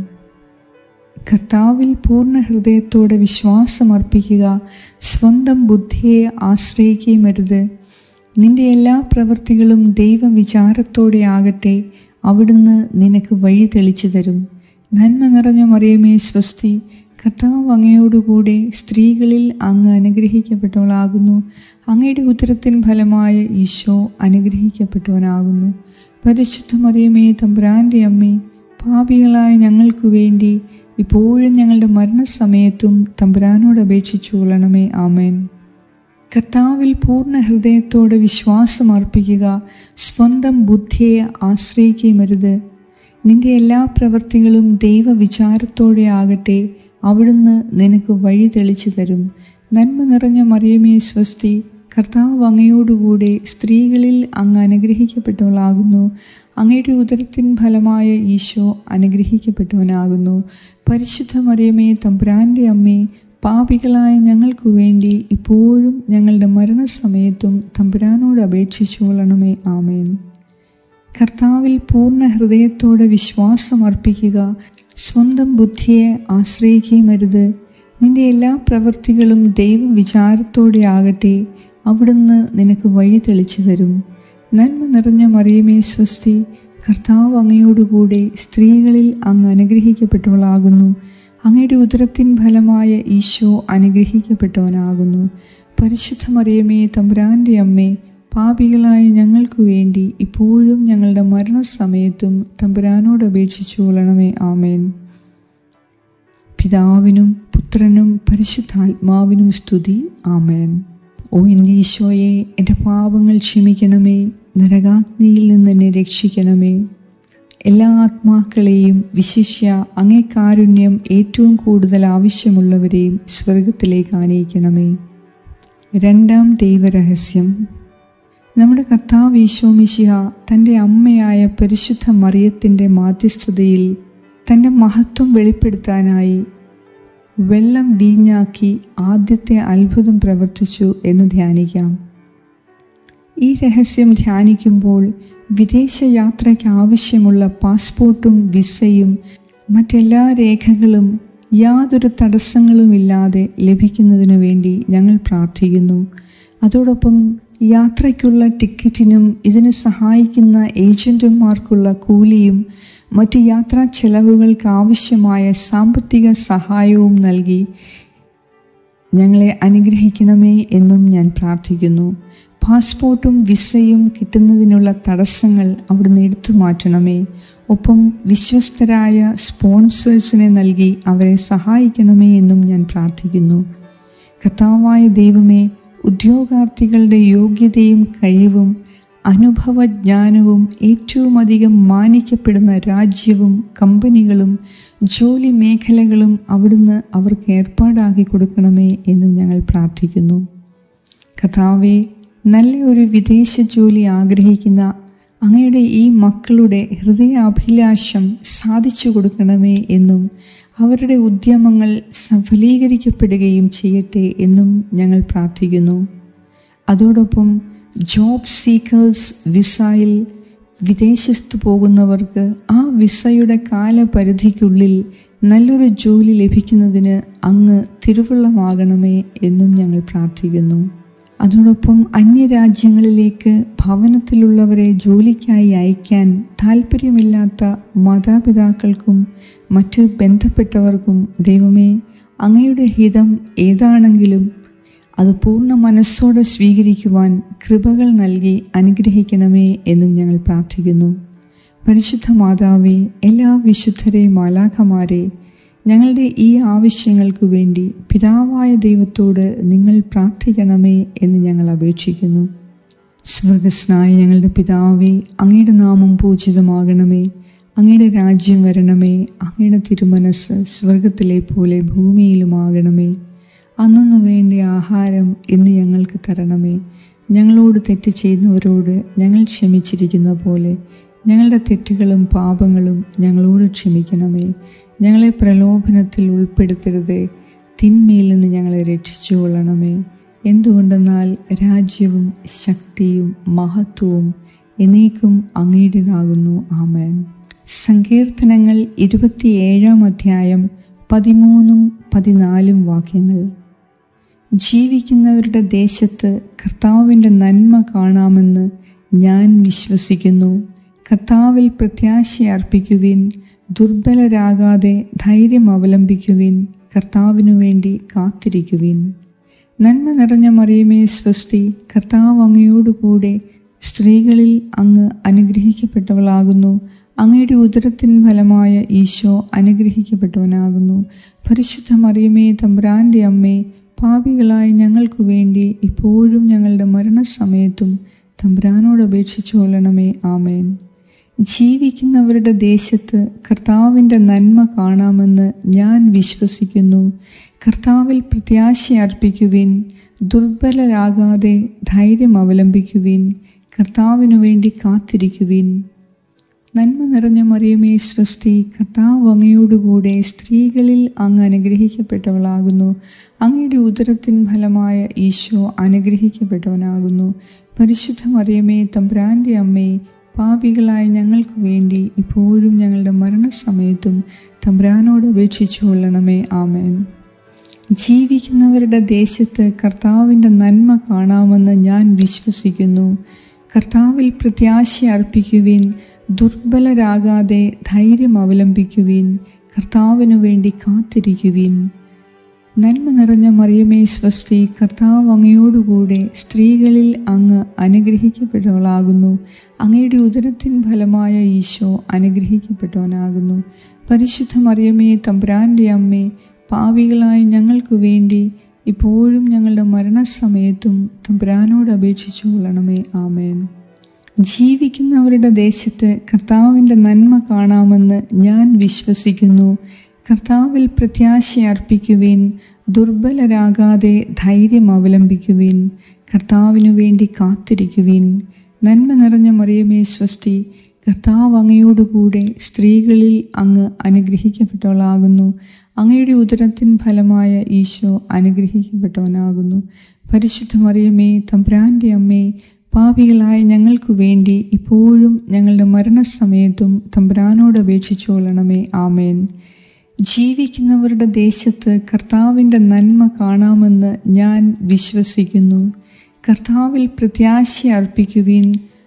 കർത്താവിൽ പൂർണ്ണ ഹൃദയത്തോടെ വിശ്വാസമർപ്പിക്കുക. സ്വന്തം ബുദ്ധിയെ ആശ്രയിക്കുകയും അരുത്. നിന്റെ എല്ലാ പ്രവൃത്തികളും ദൈവവിചാരത്തോടെ ആകട്ടെ. അവിടുന്ന് നിനക്ക് വഴി തെളിച്ചു തരും. നന്മ നിറഞ്ഞ മറിയമേ സ്വസ്തി, കർത്താവ് അങ്ങയോടുകൂടെ സ്ത്രീകളിൽ അങ്ങ് അനുഗ്രഹിക്കപ്പെട്ടവളാകുന്നു. അങ്ങയുടെ ഉദരത്തിൻ ഫലമായ ഈശോ അനുഗ്രഹിക്കപ്പെട്ടവനാകുന്നു. പരിശുദ്ധ മറിയമേ തമ്പുരാൻ്റെ അമ്മേ, പാപികളായ ഞങ്ങൾക്ക് വേണ്ടി ഇപ്പോഴും ഞങ്ങളുടെ മരണസമയത്തും തമ്പുരാനോട് അപേക്ഷിച്ചു കൊള്ളണമേ. ആമേൻ. കർത്താവിൽ പൂർണ്ണ ഹൃദയത്തോടെ വിശ്വാസമർപ്പിക്കുക. സ്വന്തം ബുദ്ധിയെ ആശ്രയിക്കുകയും അരുത്. നിന്റെ എല്ലാ പ്രവൃത്തികളും ദൈവവിചാരത്തോടെ ആകട്ടെ. അവിടുന്ന് നിനക്ക് വഴി തെളിച്ചു തരും. നന്മ നിറഞ്ഞ മറിയമേ സ്വസ്തി, കർത്താവ് അങ്ങയോടുകൂടെ സ്ത്രീകളിൽ അങ്ങ് അനുഗ്രഹിക്കപ്പെട്ടവളാകുന്നു. അങ്ങയുടെ ഉദരത്തിൻ ഫലമായ ഈശോ അനുഗ്രഹിക്കപ്പെട്ടവനാകുന്നു. പരിശുദ്ധ മറിയമേ, തമ്പുരാൻ്റെ അമ്മേ, പാപികളായ ഞങ്ങൾക്ക് വേണ്ടി ഇപ്പോഴും ഞങ്ങളുടെ മരണസമയത്തും തമ്പുരാനോട് അപേക്ഷിച്ചുകൊള്ളണമേ. ആമേൻ. കർത്താവിൽ പൂർണ്ണ ഹൃദയത്തോടെ വിശ്വാസം അർപ്പിക്കുക. സ്വന്തം ബുദ്ധിയെ ആശ്രയിക്കുകയുമരുത്. നിന്റെ എല്ലാ പ്രവൃത്തികളും ദൈവവിചാരത്തോടെ ആകട്ടെ. അവിടുന്ന് നിനക്ക് വഴി തെളിച്ചു തരും. നന്മ നിറഞ്ഞ മറിയമേ, സ്വസ്തി. കർത്താവ് അങ്ങയോടുകൂടെ സ്ത്രീകളിൽ അങ്ങ് അനുഗ്രഹിക്കപ്പെട്ടവളാകുന്നു. അങ്ങയുടെ ഉദരത്തിൻ ഫലമായ ഈശോ അനുഗ്രഹിക്കപ്പെട്ടവനാകുന്നു. പരിശുദ്ധ മറിയമേ, തമ്പുരാൻ്റെ അമ്മേ, പാപികളായ ഞങ്ങൾക്ക് വേണ്ടി ഇപ്പോഴും ഞങ്ങളുടെ മരണസമയത്തും തമ്പുരാനോട് അപേക്ഷിച്ചുകൊള്ളണമേ. ആമേൻ. പിതാവിനും പുത്രനും പരിശുദ്ധാത്മാവിനും സ്തുതി. ആമേൻ. ഓ എൻ്റെ ഈശോയെ, എൻ്റെ പാപങ്ങൾ ക്ഷമിക്കണമേ. നരകാഗ്നിയിൽ നിന്ന് എന്നെ രക്ഷിക്കണമേ. എല്ലാ ആത്മാക്കളെയും വിശിഷ്യ അങ്ങേ കാരുണ്യം ഏറ്റവും കൂടുതൽ ആവശ്യമുള്ളവരെയും സ്വർഗത്തിലേക്ക് ആനയിക്കണമേ. രണ്ടാം ദൈവരഹസ്യം. നമ്മുടെ കർത്താവ് ഈശോ മിശിഹ തൻ്റെ അമ്മയായ പരിശുദ്ധ മറിയത്തിൻ്റെ മാധ്യസ്ഥതയിൽ തൻ്റെ മഹത്വം വെളിപ്പെടുത്താനായി വെള്ളം വീഞ്ഞാക്കി ആദ്യത്തെ അത്ഭുതം പ്രവർത്തിച്ചു എന്ന് ധ്യാനിക്കാം. ഈ രഹസ്യം ധ്യാനിക്കുമ്പോൾ വിദേശയാത്രയ്ക്ക് ആവശ്യമുള്ള പാസ്പോർട്ടും വിസയും മറ്റെല്ലാ രേഖകളും യാതൊരു തടസ്സങ്ങളുമില്ലാതെ ലഭിക്കുന്നതിനു വേണ്ടി ഞങ്ങൾ പ്രാർത്ഥിക്കുന്നു. അതോടൊപ്പം യാത്രയ്ക്കുള്ള ടിക്കറ്റിനും ഇതിന് സഹായിക്കുന്ന ഏജൻറ്റുമാർക്കുള്ള കൂലിയും മറ്റ് യാത്രാ ചെലവുകൾക്ക് ആവശ്യമായ സാമ്പത്തിക സഹായവും നൽകി ഞങ്ങളെ അനുഗ്രഹിക്കണമേ എന്നും ഞാൻ പ്രാർത്ഥിക്കുന്നു. പാസ്പോർട്ടും വിസയും കിട്ടുന്നതിനുള്ള തടസ്സങ്ങൾ അവിടുന്ന് എടുത്തു മാറ്റണമേ. ഒപ്പം വിശ്വസ്തരായ സ്പോൺസേഴ്സിനെ നൽകി അവരെ സഹായിക്കണമേ എന്നും ഞാൻ പ്രാർത്ഥിക്കുന്നു. കർത്താവായ ദൈവമേ, ഉദ്യോഗാർത്ഥികളുടെ യോഗ്യതയും കഴിവും അനുഭവജ്ഞാനവും ഏറ്റവും അധികം മാനിക്കപ്പെടുന്ന രാജ്യവും കമ്പനികളും ജോലി മേഖലകളും അവിടുന്ന് അവർക്ക് ഏർപ്പാടാക്കി കൊടുക്കണമേ എന്നും ഞങ്ങൾ പ്രാർത്ഥിക്കുന്നു. കർത്താവേ, നല്ല ഒരു വിദേശ ജോലി ആഗ്രഹിക്കുന്ന അങ്ങയുടെ ഈ മക്കളുടെ ഹൃദയാഭിലാഷം സാധിച്ചു കൊടുക്കണമേ എന്നും അവരുടെ ഉദ്യമങ്ങൾ സഫലീകരിക്കപ്പെടുകയും ചെയ്യട്ടെ എന്നും ഞങ്ങൾ പ്രാർത്ഥിക്കുന്നു. അതോടൊപ്പം ജോബ് സീക്കേഴ്സ് വിസയിൽ വിദേശത്ത് പോകുന്നവർക്ക് ആ വിസയുടെ കാലപരിധിക്കുള്ളിൽ നല്ലൊരു ജോലി ലഭിക്കുന്നതിന് അങ്ങ് തിരുവുള്ളമാകണമേ എന്നും ഞങ്ങൾ പ്രാർത്ഥിക്കുന്നു. അതോടൊപ്പം അന്യരാജ്യങ്ങളിലേക്ക് ഭവനത്തിലുള്ളവരെ ജോലിക്കായി അയക്കാൻ താല്പര്യമില്ലാത്ത മാതാപിതാക്കൾക്കും മറ്റ് ബന്ധപ്പെട്ടവർക്കും ദൈവമേ, അങ്ങയുടെ ഹിതം ഏതാണെങ്കിലും അത് പൂർണ്ണ മനസ്സോടെ സ്വീകരിക്കുവാൻ കൃപകൾ നൽകി അനുഗ്രഹിക്കണമേ എന്നും ഞങ്ങൾ പ്രാർത്ഥിക്കുന്നു. പരിശുദ്ധ മാതാവേ, എല്ലാ വിശുദ്ധരെ മാലാഖമാരെ, ഞങ്ങളുടെ ഈ ആവശ്യങ്ങൾക്ക് വേണ്ടി പിതാവായ ദൈവത്തോട് നിങ്ങൾ പ്രാർത്ഥിക്കണമേ എന്ന് ഞങ്ങൾ അപേക്ഷിക്കുന്നു. സ്വർഗസ്നായ ഞങ്ങളുടെ പിതാവേ, അങ്ങയുടെ നാമം പൂജിതമാകണമേ. അങ്ങയുടെ രാജ്യം വരണമേ. അങ്ങയുടെ തിരുമനസ്സ് സ്വർഗത്തിലെ പോലെ ഭൂമിയിലുമാകണമേ. അന്നു വേണ്ട ആഹാരം ഇന്ന് ഞങ്ങൾക്ക് തരണമേ. ഞങ്ങളോട് തെറ്റ് ചെയ്യുന്നവരോട് ഞങ്ങൾ ക്ഷമിച്ചിരിക്കുന്ന പോലെ ഞങ്ങളുടെ തെറ്റുകളും പാപങ്ങളും ഞങ്ങളോട് ക്ഷമിക്കണമേ. ഞങ്ങളെ പ്രലോഭനത്തിൽ ഉൾപ്പെടുത്തരുതേ, തിന്മയിൽ നിന്ന് ഞങ്ങളെ രക്ഷിച്ചുകൊള്ളണമേ. എന്തുകൊണ്ടെന്നാൽ രാജ്യവും ശക്തിയും മഹത്വവും എന്നേക്കും അങ്ങയുടേതാകുന്നു. ആമേൻ. സങ്കീർത്തനങ്ങൾ 27-ാം അധ്യായം 13-14 വാക്യങ്ങൾ. ജീവിക്കുന്നവരുടെ ദേശത്ത് കർത്താവിൻ്റെ നന്മ കാണാമെന്ന് ഞാൻ വിശ്വസിക്കുന്നു. കർത്താവിൽ പ്രത്യാശ അർപ്പിക്കുവിൻ. ദുർബലരാകാതെ ധൈര്യം അവലംബിക്കുവിൻ. കർത്താവിനു വേണ്ടി കാത്തിരിക്കുവിൻ. നന്മ നിറഞ്ഞ മറിയമേ, സ്വസ്തി. കർത്താവ് അങ്ങയോടുകൂടെ സ്ത്രീകളിൽ അങ്ങ് അനുഗ്രഹിക്കപ്പെട്ടവളാകുന്നു. അങ്ങയുടെ ഉദരത്തിൻ ഫലമായ ഈശോ അനുഗ്രഹിക്കപ്പെട്ടവനാകുന്നു. പരിശുദ്ധ മറിയമേ, തമ്പുരാൻ്റെ അമ്മേ, പാപികളായ ഞങ്ങൾക്ക് വേണ്ടി ഇപ്പോഴും ഞങ്ങളുടെ മരണസമയത്തും തമ്പുരാനോട് അപേക്ഷിച്ചു കൊള്ളണമേ. ആമേൻ. ജീവിക്കുന്നവരുടെ ദേശത്ത് കർത്താവിൻ്റെ നന്മ കാണാമെന്ന് ഞാൻ വിശ്വസിക്കുന്നു. കർത്താവിൽ പ്രത്യാശ അർപ്പിക്കുവിൻ. ദുർബലരാകാതെ ധൈര്യം അവലംബിക്കുവിൻ. കർത്താവിനു വേണ്ടി കാത്തിരിക്കുവിൻ. നന്മ നിറഞ്ഞ മറിയമേ സ്വസ്തി, കർത്താവ് അങ്ങയോടുകൂടെ സ്ത്രീകളിൽ അങ്ങ് അനുഗ്രഹിക്കപ്പെട്ടവളാകുന്നു. അങ്ങയുടെ ഉദരത്തിൻ ഫലമായ ഈശോ അനുഗ്രഹിക്കപ്പെട്ടവനാകുന്നു. പരിശുദ്ധ മറിയമേ തമ്പുരാൻ്റെ അമ്മേ, പാപികളായ ഞങ്ങൾക്ക് വേണ്ടി ഇപ്പോഴും ഞങ്ങളുടെ മരണസമയത്തും തമ്പുരാനോട് അപേക്ഷിച്ചു കൊള്ളണമേ. ആമേൻ. ജീവിക്കുന്നവരുടെ ദേശത്ത് കർത്താവിൻ്റെ നന്മ കാണാമെന്ന് ഞാൻ വിശ്വസിക്കുന്നു. കർത്താവിൽ പ്രത്യാശ അർപ്പിക്കുവിൻ. ദുർബലരാകാതെ ധൈര്യം അവലംബിക്കുവിൻ. കർത്താവിനു വേണ്ടി കാത്തിരിക്കുവിൻ. നന്മ നിറഞ്ഞ മറിയമേ സ്വസ്തി, കർത്താവ് അങ്ങയോടുകൂടെ സ്ത്രീകളിൽ അങ്ങ് അനുഗ്രഹിക്കപ്പെട്ടവളാകുന്നു. അങ്ങയുടെ ഉദരത്തിൻ ഫലമായ ഈശോ അനുഗ്രഹിക്കപ്പെട്ടവനാകുന്നു. പരിശുദ്ധ മറിയമേ തമ്പുരാൻ്റെ അമ്മേ, പാപികളായ ഞങ്ങൾക്ക് വേണ്ടി ഇപ്പോഴും ഞങ്ങളുടെ മരണസമയത്തും തമ്പുരാനോട് അപേക്ഷിച്ചു കൊള്ളണമേ. ആമേൻ. ജീവിക്കുന്നവരുടെ ദേശത്ത് കർത്താവിൻ്റെ നന്മ കാണാമെന്ന് ഞാൻ വിശ്വസിക്കുന്നു. കർത്താവിൽ പ്രത്യാശ അർപ്പിക്കുവിൻ. ദുർബലരാകാതെ ധൈര്യം അവലംബിക്കുവിൻ. കർത്താവിനു വേണ്ടി കാത്തിരിക്കുവിൻ. നന്മ നിറഞ്ഞ മറിയമേ സ്വസ്തി, കർത്താവ് അങ്ങയോടുകൂടെ സ്ത്രീകളിൽ അങ്ങ് അനുഗ്രഹിക്കപ്പെട്ടവളാകുന്നു. അങ്ങയുടെ ഉദരത്തിൻ ഫലമായ ഈശോ അനുഗ്രഹിക്കപ്പെട്ടവനാകുന്നു. പരിശുദ്ധ മറിയമേ തമ്പുരാൻ്റെ അമ്മേ, പാപികളായ ഞങ്ങൾക്ക് വേണ്ടി ഇപ്പോഴും ഞങ്ങളുടെ മരണസമയത്തും തമ്പുരാനോട് അപേക്ഷിച്ചു കൊള്ളണമേ. ആമേൻ. ജീവിക്കുന്നവരുടെ ദേശത്ത് കർത്താവിൻ്റെ നന്മ കാണാമെന്ന് ഞാൻ വിശ്വസിക്കുന്നു. കർത്താവിൽ പ്രത്യാശ അർപ്പിക്കുവിൻ.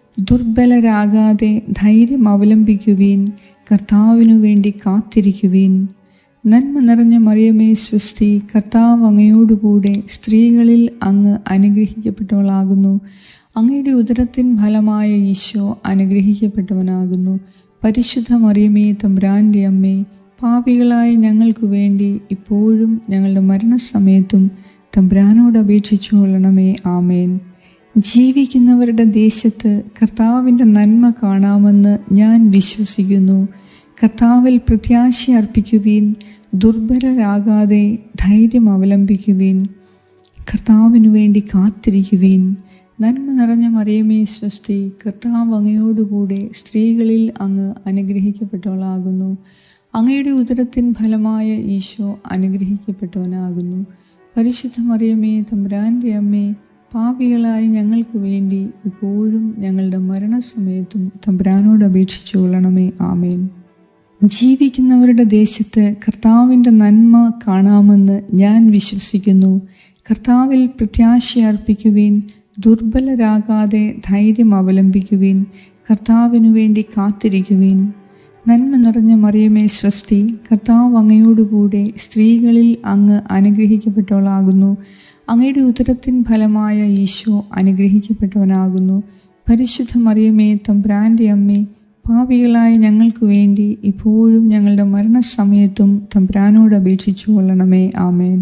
ദുർബലരാകാതെ ധൈര്യം അവലംബിക്കുവിൻ. കർത്താവിനു വേണ്ടി കാത്തിരിക്കുവിൻ. നന്മ നിറഞ്ഞ മറിയമേ സ്വസ്തി, കർത്താവ് അങ്ങയോടുകൂടെ സ്ത്രീകളിൽ അങ്ങ് അനുഗ്രഹിക്കപ്പെട്ടവളാകുന്നു. അങ്ങയുടെ ഉദരത്തിൻ ഫലമായ ഈശോ അനുഗ്രഹിക്കപ്പെട്ടവനാകുന്നു. പരിശുദ്ധ മറിയമേ തമ്പുരാൻ്റെ അമ്മേ, പാപികളായ ഞങ്ങൾക്ക് വേണ്ടി ഇപ്പോഴും ഞങ്ങളുടെ മരണസമയത്തും തമ്പുരാനോട് അപേക്ഷിച്ചു കൊള്ളണമേ. ആമേൻ. ജീവിക്കുന്നവരുടെ ദേശത്ത് കർത്താവിൻ്റെ നന്മ കാണാമെന്ന് ഞാൻ വിശ്വസിക്കുന്നു. കർത്താവിൽ പ്രത്യാശ അർപ്പിക്കുവിൻ. ദുർബലരാകാതെ ധൈര്യം അവലംബിക്കുവിൻ. കർത്താവിനു വേണ്ടി കാത്തിരിക്കുവിൻ. നന്മ നിറഞ്ഞ മറിയമേ സ്വസ്തി, കർത്താവ് അങ്ങയോടുകൂടെ സ്ത്രീകളിൽ അങ്ങ് അനുഗ്രഹിക്കപ്പെട്ടവളാകുന്നു. അങ്ങയുടെ ഉദരത്തിൻ ഫലമായ ഈശോ അനുഗ്രഹിക്കപ്പെട്ടവനാകുന്നു. പരിശുദ്ധ മറിയമേ തമ്പുരാൻ്റെ അമ്മേ, പാപികളായ ഞങ്ങൾക്ക് വേണ്ടി ഇപ്പോഴും ഞങ്ങളുടെ മരണസമയത്തും തമ്പുരാനോട് അപേക്ഷിച്ചു കൊള്ളണമേ. ആമേൻ. ജീവിക്കുന്നവരുടെ ദേശത്ത് കർത്താവിൻ്റെ നന്മ കാണാമെന്ന് ഞാൻ വിശ്വസിക്കുന്നു. കർത്താവിൽ പ്രത്യാശ അർപ്പിക്കുവിൻ. ദുർബലരാകാതെ ധൈര്യം അവലംബിക്കുവിൻ. കർത്താവിനു വേണ്ടി കാത്തിരിക്കുവിൻ. നന്മ നിറഞ്ഞ മറിയമേ സ്വസ്തി, കർത്താവ് അങ്ങയോടുകൂടെ സ്ത്രീകളിൽ അങ്ങ് അനുഗ്രഹിക്കപ്പെട്ടവളാകുന്നു. അങ്ങയുടെ ഉദരത്തിൻ ഫലമായ ഈശോ അനുഗ്രഹിക്കപ്പെട്ടവനാകുന്നു. പരിശുദ്ധ മറിയമേ തമ്പുരാൻ്റെ അമ്മേ, പാപികളായ ഞങ്ങൾക്ക് വേണ്ടി ഇപ്പോഴും ഞങ്ങളുടെ മരണസമയത്തും തമ്പുരാനോട് അപേക്ഷിച്ചു കൊള്ളണമേ. ആമേൻ.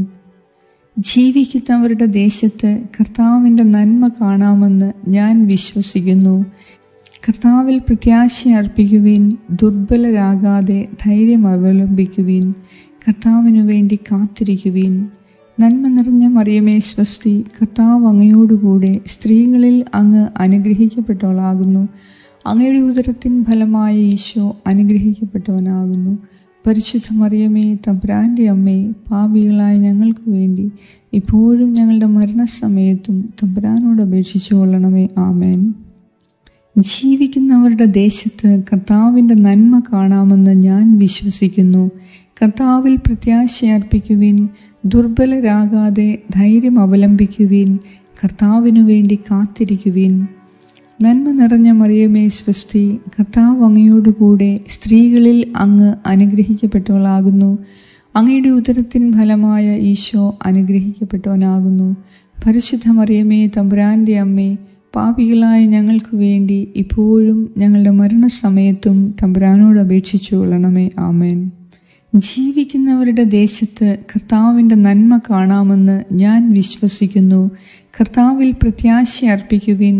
ജീവിക്കുന്നവരുടെ ദേശത്ത് കർത്താവിൻ്റെ നന്മ കാണാമെന്ന് ഞാൻ വിശ്വസിക്കുന്നു. കർത്താവിൽ പ്രത്യാശ അർപ്പിക്കുവിൻ. ദുർബലരാകാതെ ധൈര്യം അവലംബിക്കുവിൻ. കർത്താവിനു വേണ്ടി കാത്തിരിക്കുവിൻ. നന്മ നിറഞ്ഞ മറിയമേ സ്വസ്തി, കർത്താവ് അങ്ങയോടുകൂടെ സ്ത്രീകളിൽ അങ്ങ് അനുഗ്രഹിക്കപ്പെട്ടവളാകുന്നു. അങ്ങയുടെ ഉദരത്തിൻ ഫലമായ ഈശോ അനുഗ്രഹിക്കപ്പെട്ടവനാകുന്നു. പരിശുദ്ധ മറിയമേ തമ്പുരാൻ്റെ അമ്മേ, പാപികളായ ഞങ്ങൾക്ക് വേണ്ടി ഇപ്പോഴും ഞങ്ങളുടെ മരണസമയത്തും തമ്പുരാനോട് അപേക്ഷിച്ചു കൊള്ളണമേ. ആമേൻ. ജീവിക്കുന്നവരുടെ ദേശത്ത് കർത്താവിൻ്റെ നന്മ കാണാമെന്ന് ഞാൻ വിശ്വസിക്കുന്നു. കർത്താവിൽ പ്രത്യാശ അർപ്പിക്കുവിൻ. ദുർബലരാകാതെ ധൈര്യം അവലംബിക്കുവിൻ. കർത്താവിനു വേണ്ടി കാത്തിരിക്കുവിൻ. നന്മ നിറഞ്ഞ മറിയമേ സ്വസ്തി, കർത്താവ് അങ്ങയോടുകൂടെ സ്ത്രീകളിൽ അങ്ങ് അനുഗ്രഹിക്കപ്പെട്ടവളാകുന്നു. അങ്ങയുടെ ഉദരത്തിൻ ഫലമായ ഈശോ അനുഗ്രഹിക്കപ്പെട്ടവനാകുന്നു. പരിശുദ്ധ മറിയമേ തമ്പുരാൻ്റെ അമ്മേ, പാപികളായ ഞങ്ങൾക്ക് വേണ്ടി ഇപ്പോഴും ഞങ്ങളുടെ മരണസമയത്തും തമ്പുരാനോട് അപേക്ഷിച്ചു കൊള്ളണമേ. ആമേൻ. ജീവിക്കുന്നവരുടെ ദേശത്ത് കർത്താവിൻ്റെ നന്മ കാണാമെന്ന് ഞാൻ വിശ്വസിക്കുന്നു. കർത്താവിൽ പ്രത്യാശ അർപ്പിക്കുവിൻ.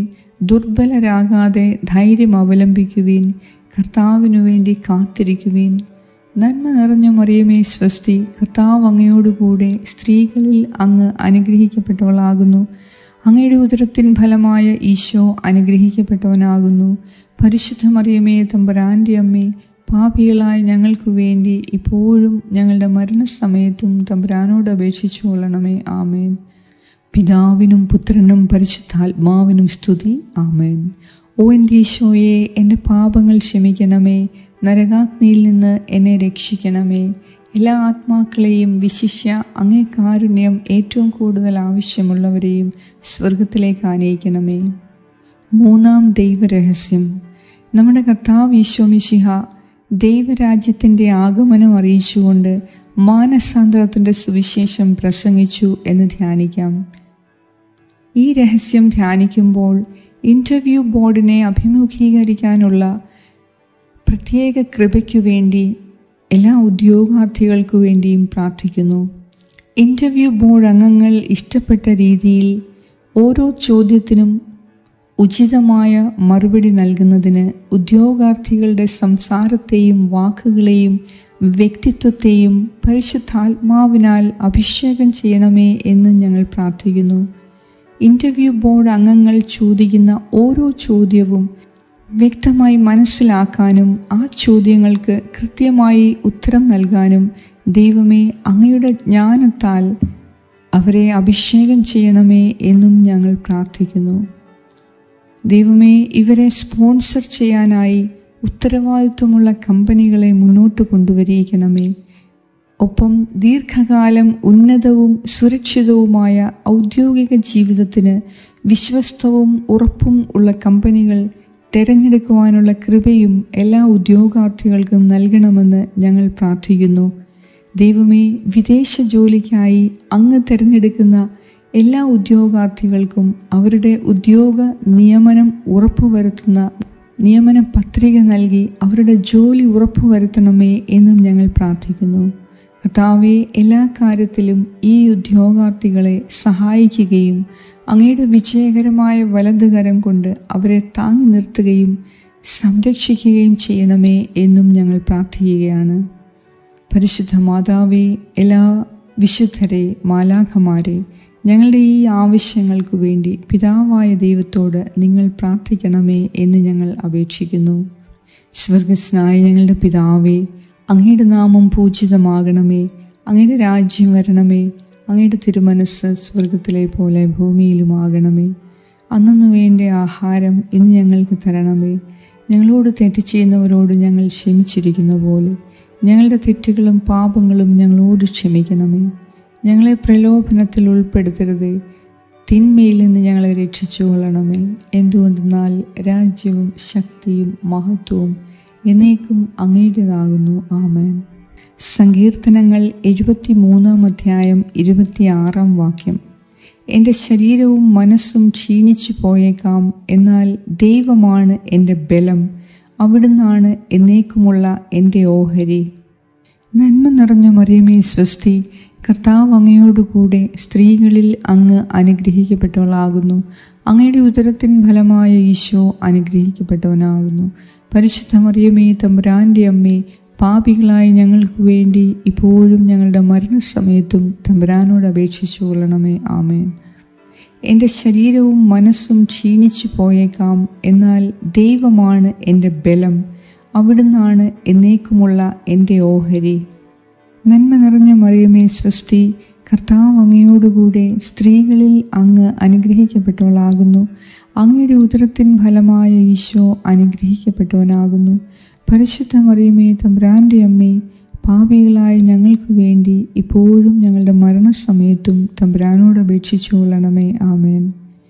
ദുർബലരാകാതെ ധൈര്യം അവലംബിക്കുവിൻ. കർത്താവിനു വേണ്ടി കാത്തിരിക്കുവിൻ. നന്മ നിറഞ്ഞ മറിയമേ സ്വസ്തി, കർത്താവ് അങ്ങയോടുകൂടെ സ്ത്രീകളിൽ അങ്ങ് അനുഗ്രഹിക്കപ്പെട്ടവളാകുന്നു. അങ്ങയുടെ ഉദരത്തിൻ ഫലമായ ഈശോ അനുഗ്രഹിക്കപ്പെട്ടവനാകുന്നു. പരിശുദ്ധ മറിയമേ തമ്പുരാൻ്റെ അമ്മേ, പാപികളായ ഞങ്ങൾക്ക് വേണ്ടി ഇപ്പോഴും ഞങ്ങളുടെ മരണസമയത്തും തമ്പുരാനോട് അപേക്ഷിച്ചു കൊള്ളണമേ. ആമേൻ. പിതാവിനും പുത്രനും പരിശുദ്ധാത്മാവിനും സ്തുതി. ആമേൻ. ഓ എൻ്റെ ഈശോയെ, എൻ്റെ പാപങ്ങൾ ക്ഷമിക്കണമേ, നരകാഗ്നിയിൽ നിന്ന് എന്നെ രക്ഷിക്കണമേ. എല്ലാ ആത്മാക്കളെയും, വിശിഷ്യ അങ്ങേ കാരുണ്യം ഏറ്റവും കൂടുതൽ ആവശ്യമുള്ളവരെയും സ്വർഗത്തിലേക്ക് ആനയിക്കണമേ. മൂന്നാം ദൈവരഹസ്യം. നമ്മുടെ കർത്താവ് ഈശോ മിശിഹ ദൈവരാജ്യത്തിൻ്റെ ആഗമനം അറിയിച്ചുകൊണ്ട് മാനസാന്തരത്തിൻ്റെ സുവിശേഷം പ്രസംഗിച്ചു എന്ന് ധ്യാനിക്കാം. ഈ രഹസ്യം ധ്യാനിക്കുമ്പോൾ ഇൻ്റർവ്യൂ ബോർഡിനെ അഭിമുഖീകരിക്കാനുള്ള പ്രത്യേക കൃപയ്ക്കു വേണ്ടി എല്ലാ ഉദ്യോഗാർത്ഥികൾക്കു വേണ്ടിയും പ്രാർത്ഥിക്കുന്നു. ഇൻ്റർവ്യൂ ബോർഡ് അംഗങ്ങൾ ഇഷ്ടപ്പെട്ട രീതിയിൽ ഓരോ ചോദ്യത്തിനും ഉചിതമായ മറുപടി നൽകുന്നതിന് ഉദ്യോഗാർത്ഥികളുടെ സംസാരത്തെയും വാക്കുകളെയും വ്യക്തിത്വത്തെയും പരിശുദ്ധാത്മാവിനാൽ അഭിഷേകം ചെയ്യണമേ എന്ന് ഞങ്ങൾ പ്രാർത്ഥിക്കുന്നു. ഇൻ്റർവ്യൂ ബോർഡ് അംഗങ്ങൾ ചോദിക്കുന്ന ഓരോ ചോദ്യവും വ്യക്തമായി മനസ്സിലാക്കാനും ആ ചോദ്യങ്ങൾക്ക് കൃത്യമായി ഉത്തരം നൽകാനും ദൈവമേ അങ്ങയുടെ ജ്ഞാനത്താൽ അവരെ അഭിഷേകം ചെയ്യണമേ എന്നും ഞങ്ങൾ പ്രാർത്ഥിക്കുന്നു. ദൈവമേ, ഇവരെ സ്പോൺസർ ചെയ്യാനായി ഉത്തരവാദിത്വമുള്ള കമ്പനികളെ മുന്നോട്ട് കൊണ്ടുവരികണമേ. ഒപ്പം ദീർഘകാലം ഉന്നതവും സുരക്ഷിതവുമായ ഔദ്യോഗിക ജീവിതത്തിന് വിശ്വസ്തവും ഉറപ്പും ഉള്ള കമ്പനികൾ തിരഞ്ഞെടുക്കുവാനുള്ള കൃപയും എല്ലാ ഉദ്യോഗാർത്ഥികൾക്കും നൽകണമെന്ന് ഞങ്ങൾ പ്രാർത്ഥിക്കുന്നു. ദൈവമേ, വിദേശ ജോലിക്കായി അങ്ങ് തിരഞ്ഞെടുക്കുന്ന എല്ലാ ഉദ്യോഗാർത്ഥികൾക്കും അവരുടെ ഉദ്യോഗ നിയമനം ഉറപ്പുവരുത്തുന്ന നിയമന പത്രിക നൽകി അവരുടെ ജോലി ഉറപ്പുവരുത്തണമേ എന്നും ഞങ്ങൾ പ്രാർത്ഥിക്കുന്നു. കർത്താവേ, എല്ലാ കാര്യത്തിലും ഈ ഉദ്യോഗാർത്ഥികളെ സഹായിക്കുകയും അങ്ങയുടെ വിജയകരമായ വലതുകരം കൊണ്ട് അവരെ താങ്ങി നിർത്തുകയും സംരക്ഷിക്കുകയും ചെയ്യണമേ എന്നും ഞങ്ങൾ പ്രാർത്ഥിക്കുകയാണ്. പരിശുദ്ധ മാതാവേ, എല്ലാ വിശുദ്ധരെ, മാലാഖമാരെ, ഞങ്ങളുടെ ഈ ആവശ്യങ്ങൾക്ക് വേണ്ടി പിതാവായ ദൈവത്തോട് നിങ്ങൾ പ്രാർത്ഥിക്കണമേ എന്ന് ഞങ്ങൾ അപേക്ഷിക്കുന്നു. സ്വർഗസ്നായ ഞങ്ങളുടെ പിതാവേ, അങ്ങയുടെ നാമം പൂജിതമാകണമേ, അങ്ങയുടെ രാജ്യം വരണമേ, അങ്ങയുടെ തിരുമനസ്സ് സ്വർഗത്തിലെ പോലെ ഭൂമിയിലുമാകണമേ. അന്നു വേണ്ട ആഹാരം ഇന്ന് ഞങ്ങൾക്ക് തരണമേ. ഞങ്ങളോട് തെറ്റ് ചെയ്യുന്നവരോട് ഞങ്ങൾ ക്ഷമിച്ചിരിക്കുന്ന പോലെ ഞങ്ങളുടെ തെറ്റുകളും പാപങ്ങളും ഞങ്ങളോട് ക്ഷമിക്കണമേ. ഞങ്ങളെ പ്രലോഭനത്തിൽ ഉൾപ്പെടുത്തരുതേ, തിന്മയിൽ നിന്ന് ഞങ്ങളെ രക്ഷിച്ചു കൊള്ളണമേ. എന്തുകൊണ്ടെന്നാൽ രാജ്യവും ശക്തിയും മഹത്വവും എന്നേക്കും അങ്ങയുടേതാകുന്നു. ആമേൻ. സങ്കീർത്തനങ്ങൾ 73 അധ്യായം 26 വാക്യം. എൻ്റെ ശരീരവും മനസ്സും ക്ഷീണിച്ചു പോയേക്കാം, എന്നാൽ ദൈവമാണ് എൻ്റെ ബലം, അവിടുന്നാണ് എന്നേക്കുമുള്ള എൻ്റെ ഓഹരി. നന്മ നിറഞ്ഞ മറിയമേ സ്വസ്തി, കർത്താവ് അങ്ങയോടുകൂടെ സ്ത്രീകളിൽ അങ്ങ് അനുഗ്രഹിക്കപ്പെട്ടവളാകുന്നു. അങ്ങയുടെ ഉദരത്തിൻ ഫലമായ ഈശോ അനുഗ്രഹിക്കപ്പെട്ടവനാകുന്നു. പരിശുദ്ധ മറിയമേ തമ്പുരാൻ്റെ അമ്മേ, പാപികളായ ഞങ്ങൾക്ക് വേണ്ടി ഇപ്പോഴും ഞങ്ങളുടെ മരണസമയത്തും തമ്പുരാനോട് അപേക്ഷിച്ചു കൊള്ളണമേ. ആമേൻ. എൻ്റെ ശരീരവും മനസ്സും ക്ഷീണിച്ചു പോയേക്കാം, എന്നാൽ ദൈവമാണ് എൻ്റെ ബലം, അവിടുന്നാണ് എന്നേക്കുമുള്ള എൻ്റെ ഓഹരി. നന്മ നിറഞ്ഞ മറിയമേ സ്വസ്തി, കർത്താവ് അങ്ങയോടുകൂടെ സ്ത്രീകളിൽ അങ്ങ് അനുഗ്രഹിക്കപ്പെട്ടവളാകുന്നു. അങ്ങയുടെ ഉദരത്തിൻ ഫലമായ ഈശോ അനുഗ്രഹിക്കപ്പെട്ടവനാകുന്നു. പരിശുദ്ധ മറിയമേ തമ്പുരാൻ്റെ അമ്മേ, പാപികളായ ഞങ്ങൾക്ക് വേണ്ടി ഇപ്പോഴും ഞങ്ങളുടെ മരണസമയത്തും തമ്പുരാനോട് അപേക്ഷിച്ചു കൊള്ളണമേ. ആമേൻ.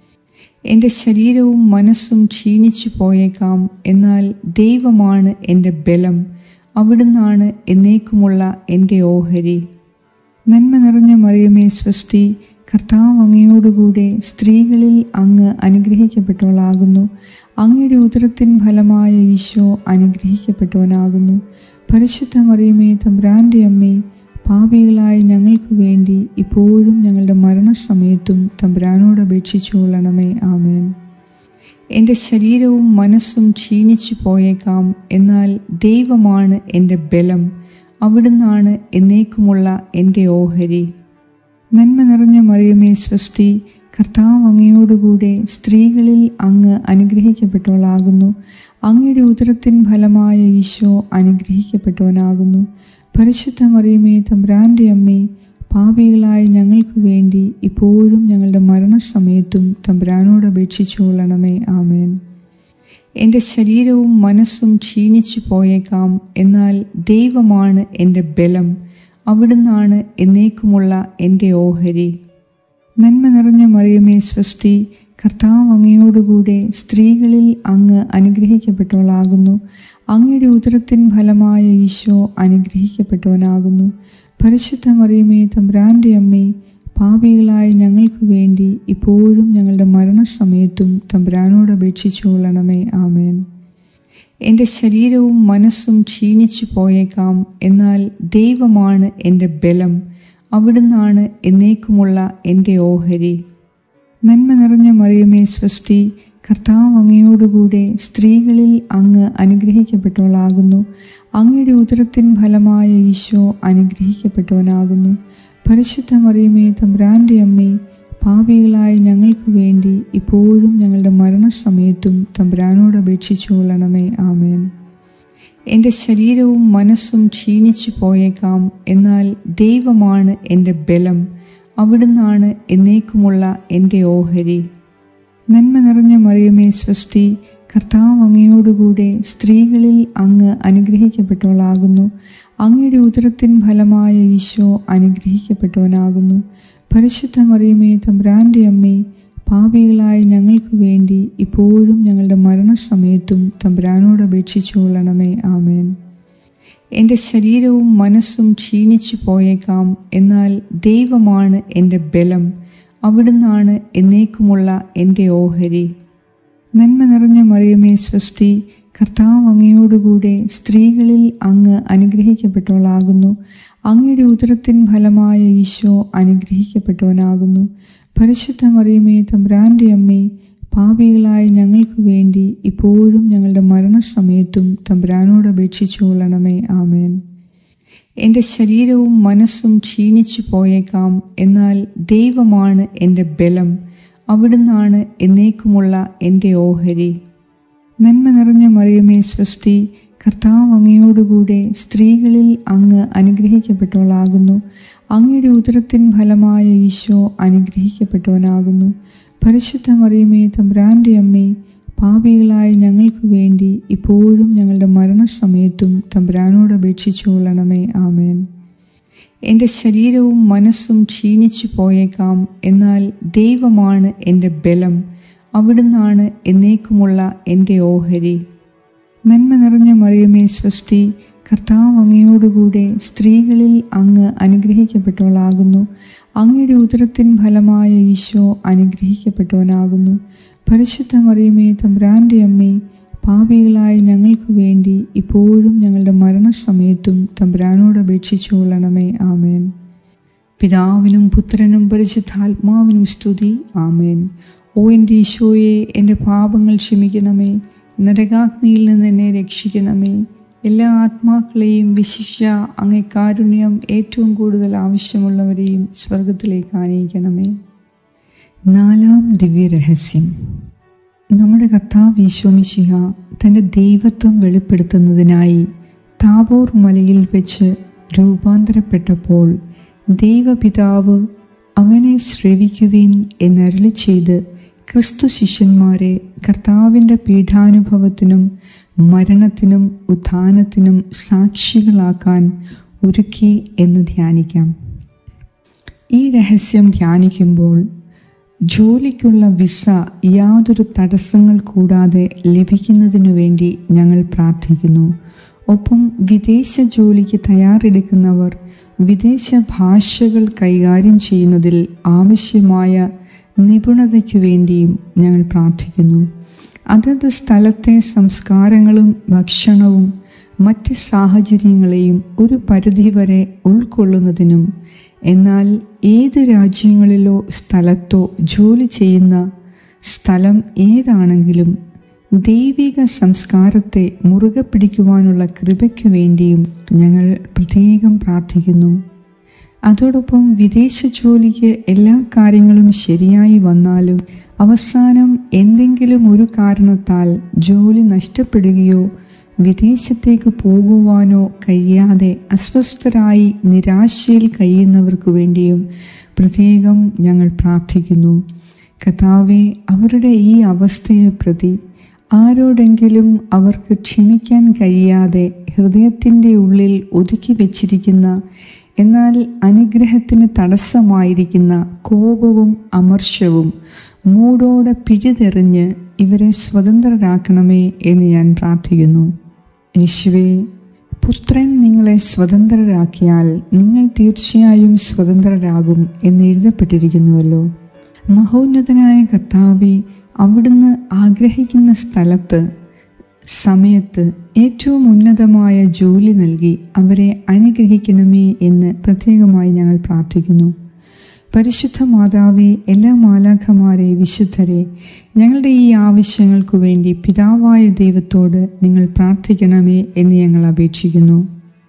എൻ്റെ ശരീരവും മനസ്സും ക്ഷീണിച്ചു പോയേക്കാം, എന്നാൽ ദൈവമാണ് എൻ്റെ ബലം, അവിടുന്നാണ് എന്നേക്കുമുള്ള എൻ്റെ ഓഹരി. നന്മ നിറഞ്ഞ മറിയമേ സ്വസ്തി, കർത്താവ് അങ്ങയോടുകൂടെ സ്ത്രീകളിൽ അങ്ങ് അനുഗ്രഹിക്കപ്പെട്ടവളാകുന്നു. അങ്ങയുടെ ഉദരത്തിൻ ഫലമായ ഈശോ അനുഗ്രഹിക്കപ്പെട്ടവനാകുന്നു. പരിശുദ്ധ മറിയമേ തമ്പുരാൻ്റെ അമ്മേ, പാപികളായ ഞങ്ങൾക്ക് വേണ്ടി ഇപ്പോഴും ഞങ്ങളുടെ മരണസമയത്തും തമ്പുരാനോട് അപേക്ഷിച്ചു കൊള്ളണമേ. ആമേൻ. എൻ്റെ ശരീരവും മനസ്സും ക്ഷീണിച്ചു പോയേക്കാം, എന്നാൽ ദൈവമാണ് എൻ്റെ ബലം, അവിടുന്നാണ് എന്നേക്കുമുള്ള എൻ്റെ ഓഹരി. നന്മ നിറഞ്ഞ മറിയമേ സ്വസ്തി, കർത്താവ് അങ്ങയോടുകൂടെ സ്ത്രീകളിൽ അങ്ങ് അനുഗ്രഹിക്കപ്പെട്ടവളാകുന്നു. അങ്ങയുടെ ഉദരത്തിൻ ഫലമായ ഈശോ അനുഗ്രഹിക്കപ്പെട്ടവനാകുന്നു. പരിശുദ്ധ മറിയമേ തമ്പുരാൻ്റെ അമ്മേ, പാപികളായ ഞങ്ങൾക്ക് വേണ്ടി ഇപ്പോഴും ഞങ്ങളുടെ മരണസമയത്തും തമ്പുരാനോട് അപേക്ഷിച്ചുകൊള്ളണമേ. ആമേൻ. എൻ്റെ ശരീരവും മനസ്സും ക്ഷീണിച്ചു പോയേക്കാം, എന്നാൽ ദൈവമാണ് എൻ്റെ ബലം. അവിടുന്നാണ് എന്നേക്കുമുള്ള എൻ്റെ ഓഹരി. നന്മ നിറഞ്ഞ മറിയമേ സ്വസ്തി, കർത്താവ് അങ്ങയോടുകൂടെ സ്ത്രീകളിൽ അങ്ങ് അനുഗ്രഹിക്കപ്പെട്ടവളാകുന്നു. അങ്ങയുടെ ഉദരത്തിൻ ഫലമായ ഈശോ അനുഗ്രഹിക്കപ്പെട്ടവനാകുന്നു. പരിശുദ്ധ മറിയമേ തമ്പുരാൻ്റെ അമ്മേ, പാപികളായ ഞങ്ങൾക്ക് വേണ്ടി ഇപ്പോഴും ഞങ്ങളുടെ മരണസമയത്തും തമ്പുരാനോട് അപേക്ഷിച്ചുകൊള്ളണമേ. ആമേൻ. എൻ്റെ ശരീരവും മനസ്സും ക്ഷീണിച്ചു പോയേക്കാം, എന്നാൽ ദൈവമാണ് എൻ്റെ ബലം. അവിടുന്നാണ് എന്നേക്കുമുള്ള എൻ്റെ ഓഹരി. നന്മ നിറഞ്ഞ മറിയമേ സ്വസ്തി, കർത്താവ് അങ്ങയോടുകൂടെ സ്ത്രീകളിൽ അങ്ങ് അനുഗ്രഹിക്കപ്പെട്ടവളാകുന്നു. അങ്ങയുടെ ഉദരത്തിൻ ഫലമായ ഈശോ അനുഗ്രഹിക്കപ്പെട്ടവനാകുന്നു. പരിശുദ്ധ മറിയമേ തമ്പുരാൻ്റെ അമ്മേ, പാപികളായ ഞങ്ങൾക്ക് വേണ്ടി ഇപ്പോഴും ഞങ്ങളുടെ മരണസമയത്തും തമ്പുരാനോട് അപേക്ഷിച്ചുകൊള്ളണമേ. ആമേൻ. എൻ്റെ ശരീരവും മനസ്സും ക്ഷീണിച്ചു പോയേക്കാം, എന്നാൽ ദൈവമാണ് എൻ്റെ ബലം. അവിടുന്നാണ് എന്നേക്കുമുള്ള എൻ്റെ ഓഹരി. നന്മ നിറഞ്ഞ മറിയമേ സ്വസ്തി, കർത്താവ് അങ്ങയോടുകൂടെ സ്ത്രീകളിൽ അങ്ങ് അനുഗ്രഹിക്കപ്പെട്ടവളാകുന്നു. അങ്ങയുടെ ഉദരത്തിൻ ഫലമായ ഈശോ അനുഗ്രഹിക്കപ്പെട്ടവനാകുന്നു. പരിശുദ്ധ മറിയമേ തമ്പുരാൻ്റെ അമ്മേ, പാപികളായ ഞങ്ങൾക്ക് വേണ്ടി ഇപ്പോഴും ഞങ്ങളുടെ മരണസമയത്തും തമ്പുരാനോട് അപേക്ഷിച്ചുകൊള്ളണമേ. ആമേൻ. എൻ്റെ ശരീരവും മനസ്സും ക്ഷീണിച്ചു പോയേക്കാം, എന്നാൽ ദൈവമാണ് എൻ്റെ ബലം. അവിടുന്നാണ് എന്നേക്കുമുള്ള എൻ്റെ ഓഹരി. നന്മ നിറഞ്ഞ മറിയമേ സ്വസ്തി, കർത്താവ് അങ്ങയോടുകൂടെ സ്ത്രീകളിൽ അങ്ങ് അനുഗ്രഹിക്കപ്പെട്ടവളാകുന്നു. അങ്ങയുടെ ഉദരത്തിൻ ഫലമായ ഈശോ അനുഗ്രഹിക്കപ്പെട്ടവനാകുന്നു. പരിശുദ്ധ മറിയമേ തമ്പുരാൻ്റെ അമ്മേ, പാപികളായ ഞങ്ങൾക്ക് വേണ്ടി ഇപ്പോഴും ഞങ്ങളുടെ മരണസമയത്തും തമ്പുരാനോട് അപേക്ഷിച്ചുകൊള്ളണമേ. ആമേൻ. എൻ്റെ ശരീരവും മനസ്സും ക്ഷീണിച്ചു പോയേക്കാം, എന്നാൽ ദൈവമാണ് എൻ്റെ ബലം. അവിടുന്നാണ് എന്നേക്കുമുള്ള എൻ്റെ ഓഹരി. നന്മ നിറഞ്ഞ മറിയമേ സ്വസ്തി, കർത്താവ് അങ്ങയോടുകൂടെ സ്ത്രീകളിൽ അങ്ങ് അനുഗ്രഹിക്കപ്പെട്ടവളാകുന്നു. അങ്ങയുടെ ഉദരത്തിൻ ഫലമായ ഈശോ അനുഗ്രഹിക്കപ്പെട്ടവനാകുന്നു. പരിശുദ്ധ മറിയമേ തമ്പുരാൻ്റെ അമ്മേ, പാപികളായ ഞങ്ങൾക്ക് വേണ്ടി ഇപ്പോഴും ഞങ്ങളുടെ മരണസമയത്തും തമ്പുരാനോട് അപേക്ഷിച്ചുകൊള്ളണമേ. ആമേൻ. എൻ്റെ ശരീരവും മനസ്സും ക്ഷീണിച്ചു പോയേക്കാം, എന്നാൽ ദൈവമാണ് എൻ്റെ ബലം. അവിടുന്നാണ് എന്നേക്കുമുള്ള എൻ്റെ ഓഹരി. നന്മ നിറഞ്ഞ മറിയമേ സ്വസ്തി, കർത്താവ് അങ്ങയോടുകൂടെ സ്ത്രീകളിൽ അങ്ങ് അനുഗ്രഹിക്കപ്പെട്ടവളാകുന്നു. അങ്ങയുടെ ഉദരത്തിൻ ഫലമായ ഈശോ അനുഗ്രഹിക്കപ്പെട്ടവനാകുന്നു. പരിശുദ്ധ മറിയമേ തമ്പുരാൻ്റെ അമ്മേ, പാപികളായ ഞങ്ങൾക്ക് വേണ്ടി ഇപ്പോഴും ഞങ്ങളുടെ മരണസമയത്തും തമ്പുരാനോട് അപേക്ഷിച്ചുകൊള്ളണമേ. ആമേൻ. പിതാവിനും പുത്രനും പരിശുദ്ധാത്മാവിനും സ്തുതി. ആമേൻ. ഓ എൻ്റെ ഈശോയെ, എൻ്റെ പാപങ്ങൾ ക്ഷമിക്കണമേ. നരകാഗ്നിയിൽ നിന്ന് എന്നെ രക്ഷിക്കണമേ. എല്ലാ ആത്മാക്കളെയും, വിശിഷ്യ അങ്ങേ കാരുണ്യം ഏറ്റവും കൂടുതൽ ആവശ്യമുള്ളവരെയും സ്വർഗത്തിലേക്ക് ആനയിക്കണമേ. 4-ാം ദിവ്യരഹസ്യം. നമ്മുടെ കർത്താവ് ഈശോ മിശിഹ തൻ്റെ ദൈവത്വം വെളിപ്പെടുത്തുന്നതിനായി താബോർ മലയിൽ വെച്ച് രൂപാന്തരപ്പെട്ടപ്പോൾ ദൈവപിതാവ് അവനെ ശ്രവിക്കുവിൻ എന്നരുളി ചെയ്ത് ക്രിസ്തു ശിഷ്യന്മാരെ കർത്താവിൻ്റെ പീഠാനുഭവത്തിനും മരണത്തിനും ഉത്ഥാനത്തിനും സാക്ഷികളാക്കാൻ ഒരുക്കി എന്ന് ധ്യാനിക്കാം. ഈ രഹസ്യം ധ്യാനിക്കുമ്പോൾ ജോലിക്കുള്ള വിസ യാതൊരു തടസ്സങ്ങൾ കൂടാതെ ലഭിക്കുന്നതിനു വേണ്ടി ഞങ്ങൾ പ്രാർത്ഥിക്കുന്നു. ഒപ്പം വിദേശ ജോലിക്ക് തയ്യാറെടുക്കുന്നവർ വിദേശ ഭാഷകൾ കൈകാര്യം ചെയ്യുന്നതിൽ ആവശ്യമായ നിപുണതയ്ക്കു വേണ്ടിയും ഞങ്ങൾ പ്രാർത്ഥിക്കുന്നു. അതത് സ്ഥലത്തെ സംസ്കാരങ്ങളും ഭക്ഷണവും മറ്റ് സാഹചര്യങ്ങളെയും ഒരു പരിധിവരെ ഉൾക്കൊള്ളുന്നതിനും, എന്നാൽ ഏത് രാജ്യങ്ങളിലോ സ്ഥലത്തോ ജോലി ചെയ്യുന്ന സ്ഥലം ഏതാണെങ്കിലും ദൈവിക സംസ്കാരത്തെ മുറുകെ പിടിക്കുവാനുള്ള കൃപയ്ക്കു വേണ്ടിയും ഞങ്ങൾ പ്രത്യേകം പ്രാർത്ഥിക്കുന്നു. അതോടൊപ്പം വിദേശ ജോലിക്ക് എല്ലാ കാര്യങ്ങളും ശരിയായി വന്നാലും അവസാനം എന്തെങ്കിലും ഒരു കാരണത്താൽ ജോലി നഷ്ടപ്പെടുകയോ വിദേശത്തേക്ക് പോകുവാനോ കഴിയാതെ അസ്വസ്ഥരായി നിരാശയിൽ കഴിയുന്നവർക്ക് വേണ്ടിയും പ്രത്യേകം ഞങ്ങൾ പ്രാർത്ഥിക്കുന്നു. കർത്താവേ, അവരുടെ ഈ അവസ്ഥയെ പ്രതി ആരോടെങ്കിലും അവർക്ക് ക്ഷമിക്കാൻ കഴിയാതെ ഹൃദയത്തിൻ്റെ ഉള്ളിൽ ഒതുക്കി വച്ചിരിക്കുന്ന എന്നാൽ അനുഗ്രഹത്തിന് തടസ്സമായിരിക്കുന്ന കോപവും അമർഷവും മൂടോടെ പിഴുതെറിഞ്ഞ് ഇവരെ സ്വതന്ത്രരാക്കണമേ എന്ന് ഞാൻ പ്രാർത്ഥിക്കുന്നു. യേശുവേ, പുത്രൻ നിങ്ങളെ സ്വതന്ത്രരാക്കിയാൽ നിങ്ങൾ തീർച്ചയായും സ്വതന്ത്രരാകും എന്ന് എഴുതപ്പെട്ടിരിക്കുന്നുവല്ലോ. മഹോന്നതനായ കർത്താവേ, അവിടുന്ന് ആഗ്രഹിക്കുന്ന സ്ഥലത്ത് സമയത്ത് ഏറ്റവും ഉന്നതമായ ജോലി നൽകി അവരെ അനുഗ്രഹിക്കണമേ എന്ന് പ്രത്യേകമായി ഞങ്ങൾ പ്രാർത്ഥിക്കുന്നു. പരിശുദ്ധ മാതാവേ, എല്ലാ മാലാഖമാരെ, വിശുദ്ധരെ, ഞങ്ങളുടെ ഈ ആവശ്യങ്ങൾക്കു വേണ്ടി പിതാവായ ദൈവത്തോട് നിങ്ങൾ പ്രാർത്ഥിക്കണമേ എന്ന് ഞങ്ങൾ അപേക്ഷിക്കുന്നു.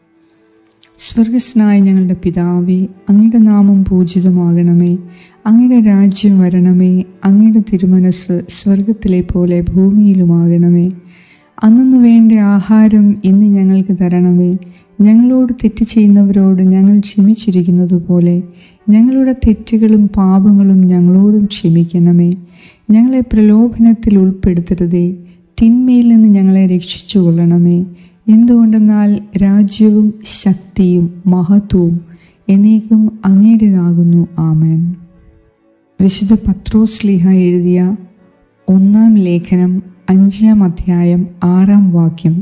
സ്വർഗസ്നായ ഞങ്ങളുടെ പിതാവേ, അങ്ങയുടെ നാമം പൂജിതമാകണമേ, അങ്ങയുടെ രാജ്യം വരണമേ, അങ്ങയുടെ തിരുമനസ് സ്വർഗത്തിലെ പോലെ ഭൂമിയിലുമാകണമേ. അന്നു വേണ്ട ആഹാരം ഇന്ന് ഞങ്ങൾക്ക് തരണമേ. ഞങ്ങളോട് തെറ്റ് ചെയ്യുന്നവരോട് ഞങ്ങൾ ക്ഷമിച്ചിരിക്കുന്നത് പോലെ ഞങ്ങളുടെ തെറ്റുകളും പാപങ്ങളും ഞങ്ങളോടും ക്ഷമിക്കണമേ. ഞങ്ങളെ പ്രലോഭനത്തിൽ ഉൾപ്പെടുത്തരുതേ, തിന്മയിൽ നിന്ന് ഞങ്ങളെ രക്ഷിച്ചു കൊള്ളണമേ. എന്തുകൊണ്ടെന്നാൽ രാജ്യവും ശക്തിയും മഹത്വവും എന്നേക്കും അങ്ങയുടേതാകുന്നു. ആമേൻ. വിശുദ്ധ പത്രോസ് ശ്ലീഹ എഴുതിയ 1-ാം ലേഖനം 5-ാം അധ്യായം 6-ാം വാക്യം: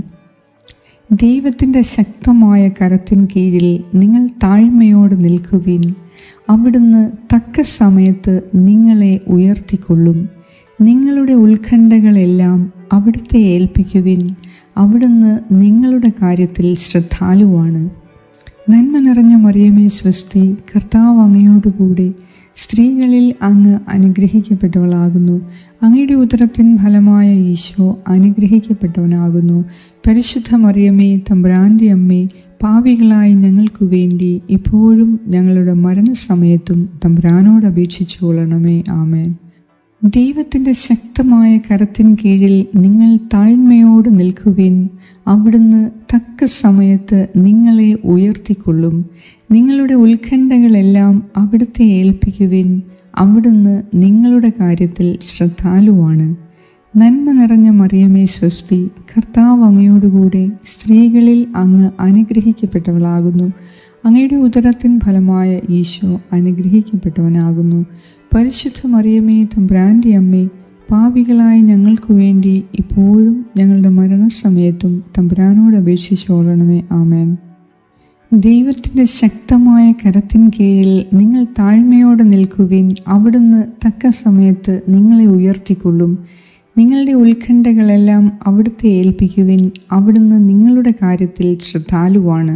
ദൈവത്തിൻ്റെ ശക്തമായ കരത്തിൻ കീഴിൽ നിങ്ങൾ താഴ്മയോട് നിൽക്കുവിൻ. അവിടുന്ന് തക്ക സമയത്ത് നിങ്ങളെ ഉയർത്തിക്കൊള്ളും. നിങ്ങളുടെ ഉത്കണ്ഠകളെല്ലാം അവിടുത്തെ ഏൽപ്പിക്കുവിൻ. അവിടുന്ന് നിങ്ങളുടെ കാര്യത്തിൽ ശ്രദ്ധാലുവാണ്. നന്മ നിറഞ്ഞ മറിയമേ സ്വസ്തി, കർത്താവ് അങ്ങയോടുകൂടെ സ്ത്രീകളിൽ അങ്ങ് അനുഗ്രഹിക്കപ്പെട്ടവളാകുന്നു. അങ്ങയുടെ ഉദരത്തിൻ ഫലമായ ഈശോ അനുഗ്രഹിക്കപ്പെട്ടവനാകുന്നു. പരിശുദ്ധ മറിയമേ, തമ്പുരാൻ്റെ അമ്മേ, പാപികളായി ഞങ്ങൾക്ക് വേണ്ടി ഇപ്പോഴും ഞങ്ങളുടെ മരണസമയത്തും തമ്പുരാനോട് അപേക്ഷിച്ചു കൊള്ളണമേ. ആമേൻ. ദൈവത്തിൻ്റെ ശക്തമായ കരത്തിൻ കീഴിൽ നിങ്ങൾ താഴ്മയോട് നിൽക്കുവിൻ. അവിടുന്ന് തക്ക സമയത്ത് നിങ്ങളെ ഉയർത്തിക്കൊള്ളും. നിങ്ങളുടെ ഉത്കണ്ഠകളെല്ലാം അവിടുത്തെ ഏൽപ്പിക്കുവിൻ. അവിടുന്ന് നിങ്ങളുടെ കാര്യത്തിൽ ശ്രദ്ധാലുവാണ്. നന്മ നിറഞ്ഞ മറിയമേ സ്വസ്തി, കർത്താവ് അങ്ങയോടുകൂടെ സ്ത്രീകളിൽ അങ്ങ് അനുഗ്രഹിക്കപ്പെട്ടവളാകുന്നു. അങ്ങയുടെ ഉദരത്തിൻ ഫലമായ ഈശോ അനുഗ്രഹിക്കപ്പെട്ടവനാകുന്നു. പരിശുദ്ധ മറിയമേ, തമ്പുരാൻ്റെ അമ്മേ, പാപികളായ ഞങ്ങൾക്ക് വേണ്ടി ഇപ്പോഴും ഞങ്ങളുടെ മരണസമയത്തും തമ്പുരാനോട് അപേക്ഷിച്ചു കൊള്ളണമേ. ആമേൻ. ദൈവത്തിൻ്റെ ശക്തമായ കരത്തിൻ കീഴിൽ നിങ്ങൾ താഴ്മയോടെ നിൽക്കുവിൻ. അവിടുന്ന് തക്ക സമയത്ത് നിങ്ങളെ ഉയർത്തിക്കൊള്ളും. നിങ്ങളുടെ ഉത്കണ്ഠകളെല്ലാം അവിടുത്തെ ഏൽപ്പിക്കുവിൻ. അവിടുന്ന് നിങ്ങളുടെ കാര്യത്തിൽ ശ്രദ്ധാലുവാണ്.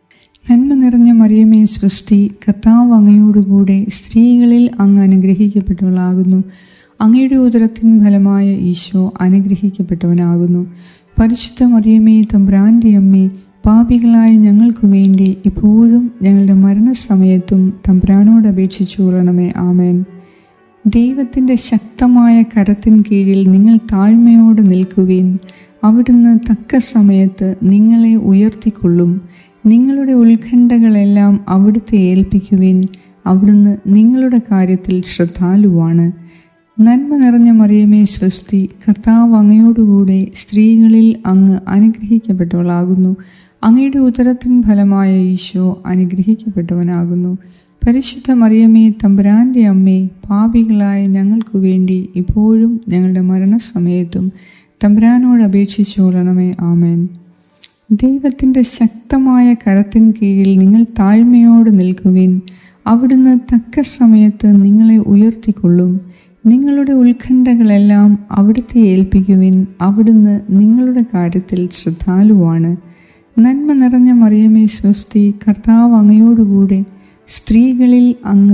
നന്മ നിറഞ്ഞ മറിയമേ സ്വസ്തി, കർത്താവ് അങ്ങയോടുകൂടെ സ്ത്രീകളിൽ അങ്ങ് അനുഗ്രഹിക്കപ്പെട്ടവളാകുന്നു. അങ്ങയുടെ ഉദരത്തിൻ ഫലമായ ഈശോ അനുഗ്രഹിക്കപ്പെട്ടവനാകുന്നു. പരിശുദ്ധ മറിയമേ, തമ്പുരാൻ്റെ അമ്മേ, പാപികളായ ഞങ്ങൾക്ക് വേണ്ടി ഇപ്പോഴും ഞങ്ങളുടെ മരണസമയത്തും തമ്പുരാനോട് അപേക്ഷിച്ചു കൊള്ളണമേ. ആമേൻ. ദൈവത്തിൻ്റെ ശക്തമായ കരത്തിൻ കീഴിൽ നിങ്ങൾ താഴ്മയോടെ നിൽക്കുവിൻ. അവിടുന്ന് തക്ക സമയത്ത് നിങ്ങളെ ഉയർത്തിക്കൊള്ളും. നിങ്ങളുടെ ഉത്കണ്ഠകളെല്ലാം അവിടുത്തെ ഏൽപ്പിക്കുവിൻ. അവിടുന്ന് നിങ്ങളുടെ കാര്യത്തിൽ ശ്രദ്ധാലുവാണ്. നന്മ നിറഞ്ഞ മറിയമേ സ്വസ്തി, കർത്താവ് അങ്ങയോടുകൂടെ സ്ത്രീകളിൽ അങ്ങ് അനുഗ്രഹിക്കപ്പെട്ടവളാകുന്നു. അങ്ങയുടെ ഉദരത്തിൻ ഫലമായ ഈശോ അനുഗ്രഹിക്കപ്പെട്ടവനാകുന്നു. പരിശുദ്ധ മറിയമേ, തമ്പുരാൻ്റെ അമ്മേ, പാപികളായ ഞങ്ങൾക്ക് വേണ്ടി ഇപ്പോഴും ഞങ്ങളുടെ മരണസമയത്തും തമ്പുരാനോട് അപേക്ഷിച്ചു കൊള്ളണമേ. ആമേൻ. ദൈവത്തിൻ്റെ ശക്തമായ കരത്തിൻ കീഴിൽ നിങ്ങൾ താഴ്മയോടെ നിൽക്കുവിൻ. അവിടുന്ന് തക്ക സമയത്ത് നിങ്ങളെ ഉയർത്തിക്കൊള്ളും. നിങ്ങളുടെ ഉത്കണ്ഠകളെല്ലാം അവിടുത്തെ ഏൽപ്പിക്കുവിൻ. അവിടുന്ന് നിങ്ങളുടെ കാര്യത്തിൽ ശ്രദ്ധാലുവാണ്. നന്മ നിറഞ്ഞ മറിയമേ സ്വസ്തി, കർത്താവ് അങ്ങയോടുകൂടെ സ്ത്രീകളിൽ അങ്ങ്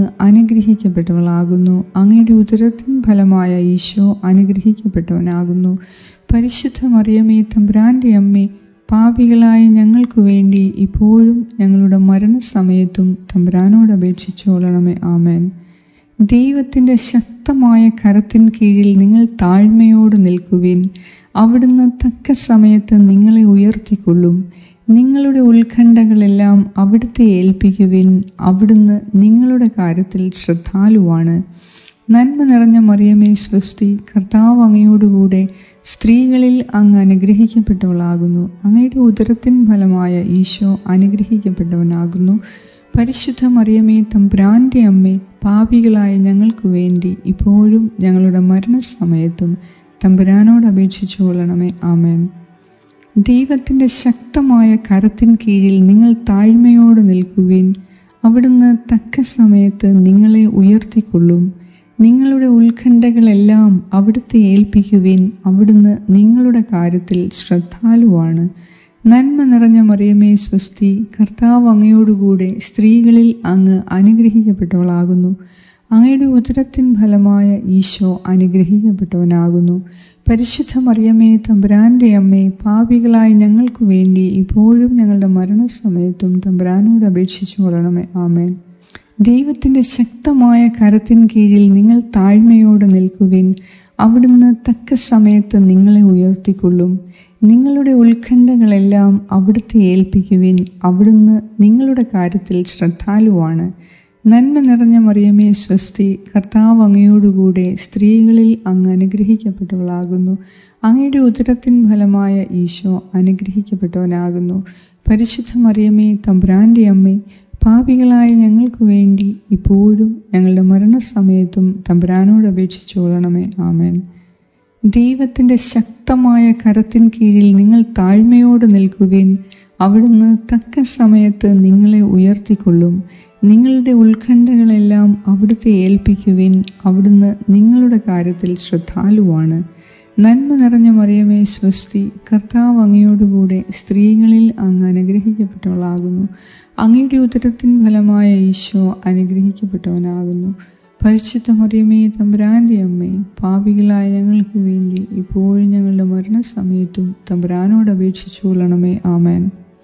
അനുഗ്രഹിക്കപ്പെട്ടവളാകുന്നു. അങ്ങയുടെ ഉദരത്തിൻ ഫലമായ ഈശോ അനുഗ്രഹിക്കപ്പെട്ടവനാകുന്നു. പരിശുദ്ധ മറിയമേ തമ്പുരാൻ്റെ അമ്മേ, പാപികളായ ഞങ്ങൾക്ക് വേണ്ടി ഇപ്പോഴും ഞങ്ങളുടെ മരണസമയത്തും തമ്പുരാനോട് അപേക്ഷിച്ചോളണമേ. ആമേൻ. ദൈവത്തിൻ്റെ ശക്തമായ കരത്തിൻ കീഴിൽ നിങ്ങൾ താഴ്മയോട് നിൽക്കുവിൻ. അവിടുന്ന് തക്ക സമയത്ത് നിങ്ങളെ ഉയർത്തിക്കൊള്ളും. നിങ്ങളുടെ ഉത്കണ്ഠകളെല്ലാം അവിടുത്തെ ഏൽപ്പിക്കുവിൻ. അവിടുന്ന് നിങ്ങളുടെ കാര്യത്തിൽ ശ്രദ്ധാലുവാണ്. നന്മ നിറഞ്ഞ മറിയമേ സ്വസ്തി, കർത്താവ് അങ്ങയോടുകൂടെ സ്ത്രീകളിൽ അങ്ങ് അനുഗ്രഹിക്കപ്പെട്ടവളാകുന്നു. അങ്ങയുടെ ഉദരത്തിൻ ഫലമായ ഈശോ അനുഗ്രഹിക്കപ്പെട്ടവനാകുന്നു. പരിശുദ്ധ മറിയമേ തമ്പുരാൻ്റെ അമ്മേ, പാപികളായ ഞങ്ങൾക്ക് വേണ്ടി ഇപ്പോഴും ഞങ്ങളുടെ മരണസമയത്തും തമ്പുരാനോട് അപേക്ഷിച്ചുകൊള്ളണമേ. ആമേൻ. ദൈവത്തിൻ്റെ ശക്തമായ കരത്തിൻ കീഴിൽ നിങ്ങൾ താഴ്മയോട് നിൽക്കുവിൻ. അവിടുന്ന് തക്ക സമയത്ത് നിങ്ങളെ ഉയർത്തിക്കൊള്ളും. നിങ്ങളുടെ ഉത്കണ്ഠകളെല്ലാം അവിടുത്തെ ഏൽപ്പിക്കുവിൻ. അവിടുന്ന് നിങ്ങളുടെ കാര്യത്തിൽ ശ്രദ്ധാലുവാണ്. നന്മ നിറഞ്ഞ മറിയമേ സ്വസ്തി, കർത്താവ് അങ്ങയോടുകൂടെ സ്ത്രീകളിൽ അങ്ങ് അനുഗ്രഹിക്കപ്പെട്ടവളാകുന്നു. അങ്ങയുടെ ഉദരത്തിൻ ഫലമായ ഈശോ അനുഗ്രഹിക്കപ്പെട്ടവനാകുന്നു. പരിശുദ്ധ മറിയമേ തമ്പുരാൻ്റെ അമ്മേ, പാപികളായ ഞങ്ങൾക്ക് വേണ്ടി ഇപ്പോഴും ഞങ്ങളുടെ മരണസമയത്തും തമ്പുരാനോട് അപേക്ഷിച്ചു കൊള്ളണമേ. ആമേൻ. ദൈവത്തിൻ്റെ ശക്തമായ കരത്തിൻ കീഴിൽ നിങ്ങൾ താഴ്മയോട് നിൽക്കുവിൻ. അവിടുന്ന് തക്ക സമയത്ത് നിങ്ങളെ ഉയർത്തിക്കൊള്ളും. നിങ്ങളുടെ ഉത്കണ്ഠകളെല്ലാം അവിടുത്തെ ഏൽപ്പിക്കുവിൻ. അവിടുന്ന് നിങ്ങളുടെ കാര്യത്തിൽ ശ്രദ്ധാലുവാണ്. നന്മ നിറഞ്ഞ മറിയമേ സ്വസ്തി, കർത്താവ് അങ്ങയോടുകൂടെ സ്ത്രീകളിൽ അങ്ങ് അനുഗ്രഹിക്കപ്പെട്ടവളാകുന്നു. അങ്ങയുടെ ഉദരത്തിൻ ഫലമായ ഈശോ അനുഗ്രഹിക്കപ്പെട്ടവനാകുന്നു. പരിശുദ്ധ മറിയമേ തമ്പുരാൻ്റെ അമ്മേ, പാപികളായ ഞങ്ങൾക്ക് വേണ്ടി ഇപ്പോഴും ഞങ്ങളുടെ മരണസമയത്തും തമ്പുരാനോട് അപേക്ഷിച്ചുകൊള്ളണമേ. ആമേൻ. ദൈവത്തിൻ്റെ ശക്തമായ കരത്തിൻ കീഴിൽ നിങ്ങൾ താഴ്മയോട് നിൽക്കുവിൻ. അവിടുന്ന് തക്ക സമയത്ത് നിങ്ങളെ ഉയർത്തിക്കൊള്ളും. നിങ്ങളുടെ ഉത്കണ്ഠകളെല്ലാം അവിടുത്തെ ഏൽപ്പിക്കുവിൻ. അവിടുന്ന് നിങ്ങളുടെ കാര്യത്തിൽ ശ്രദ്ധാലുവാണ്. നന്മ നിറഞ്ഞ മറിയമേ സ്വസ്തി, കർത്താവ് അങ്ങയോടുകൂടെ സ്ത്രീകളിൽ അങ്ങ് അനുഗ്രഹിക്കപ്പെട്ടവളാകുന്നു. അങ്ങയുടെ ഉദരത്തിൻ ഫലമായ ഈശോ അനുഗ്രഹിക്കപ്പെട്ടവനാകുന്നു. പരിശുദ്ധ മറിയമേ തമ്പുരാൻ്റെ അമ്മേ, പാപികളായ ഞങ്ങൾക്ക് വേണ്ടി ഇപ്പോഴും ഞങ്ങളുടെ മരണസമയത്തും തമ്പുരാനോട് അപേക്ഷിച്ചു കൊള്ളണമേ. ആമേൻ.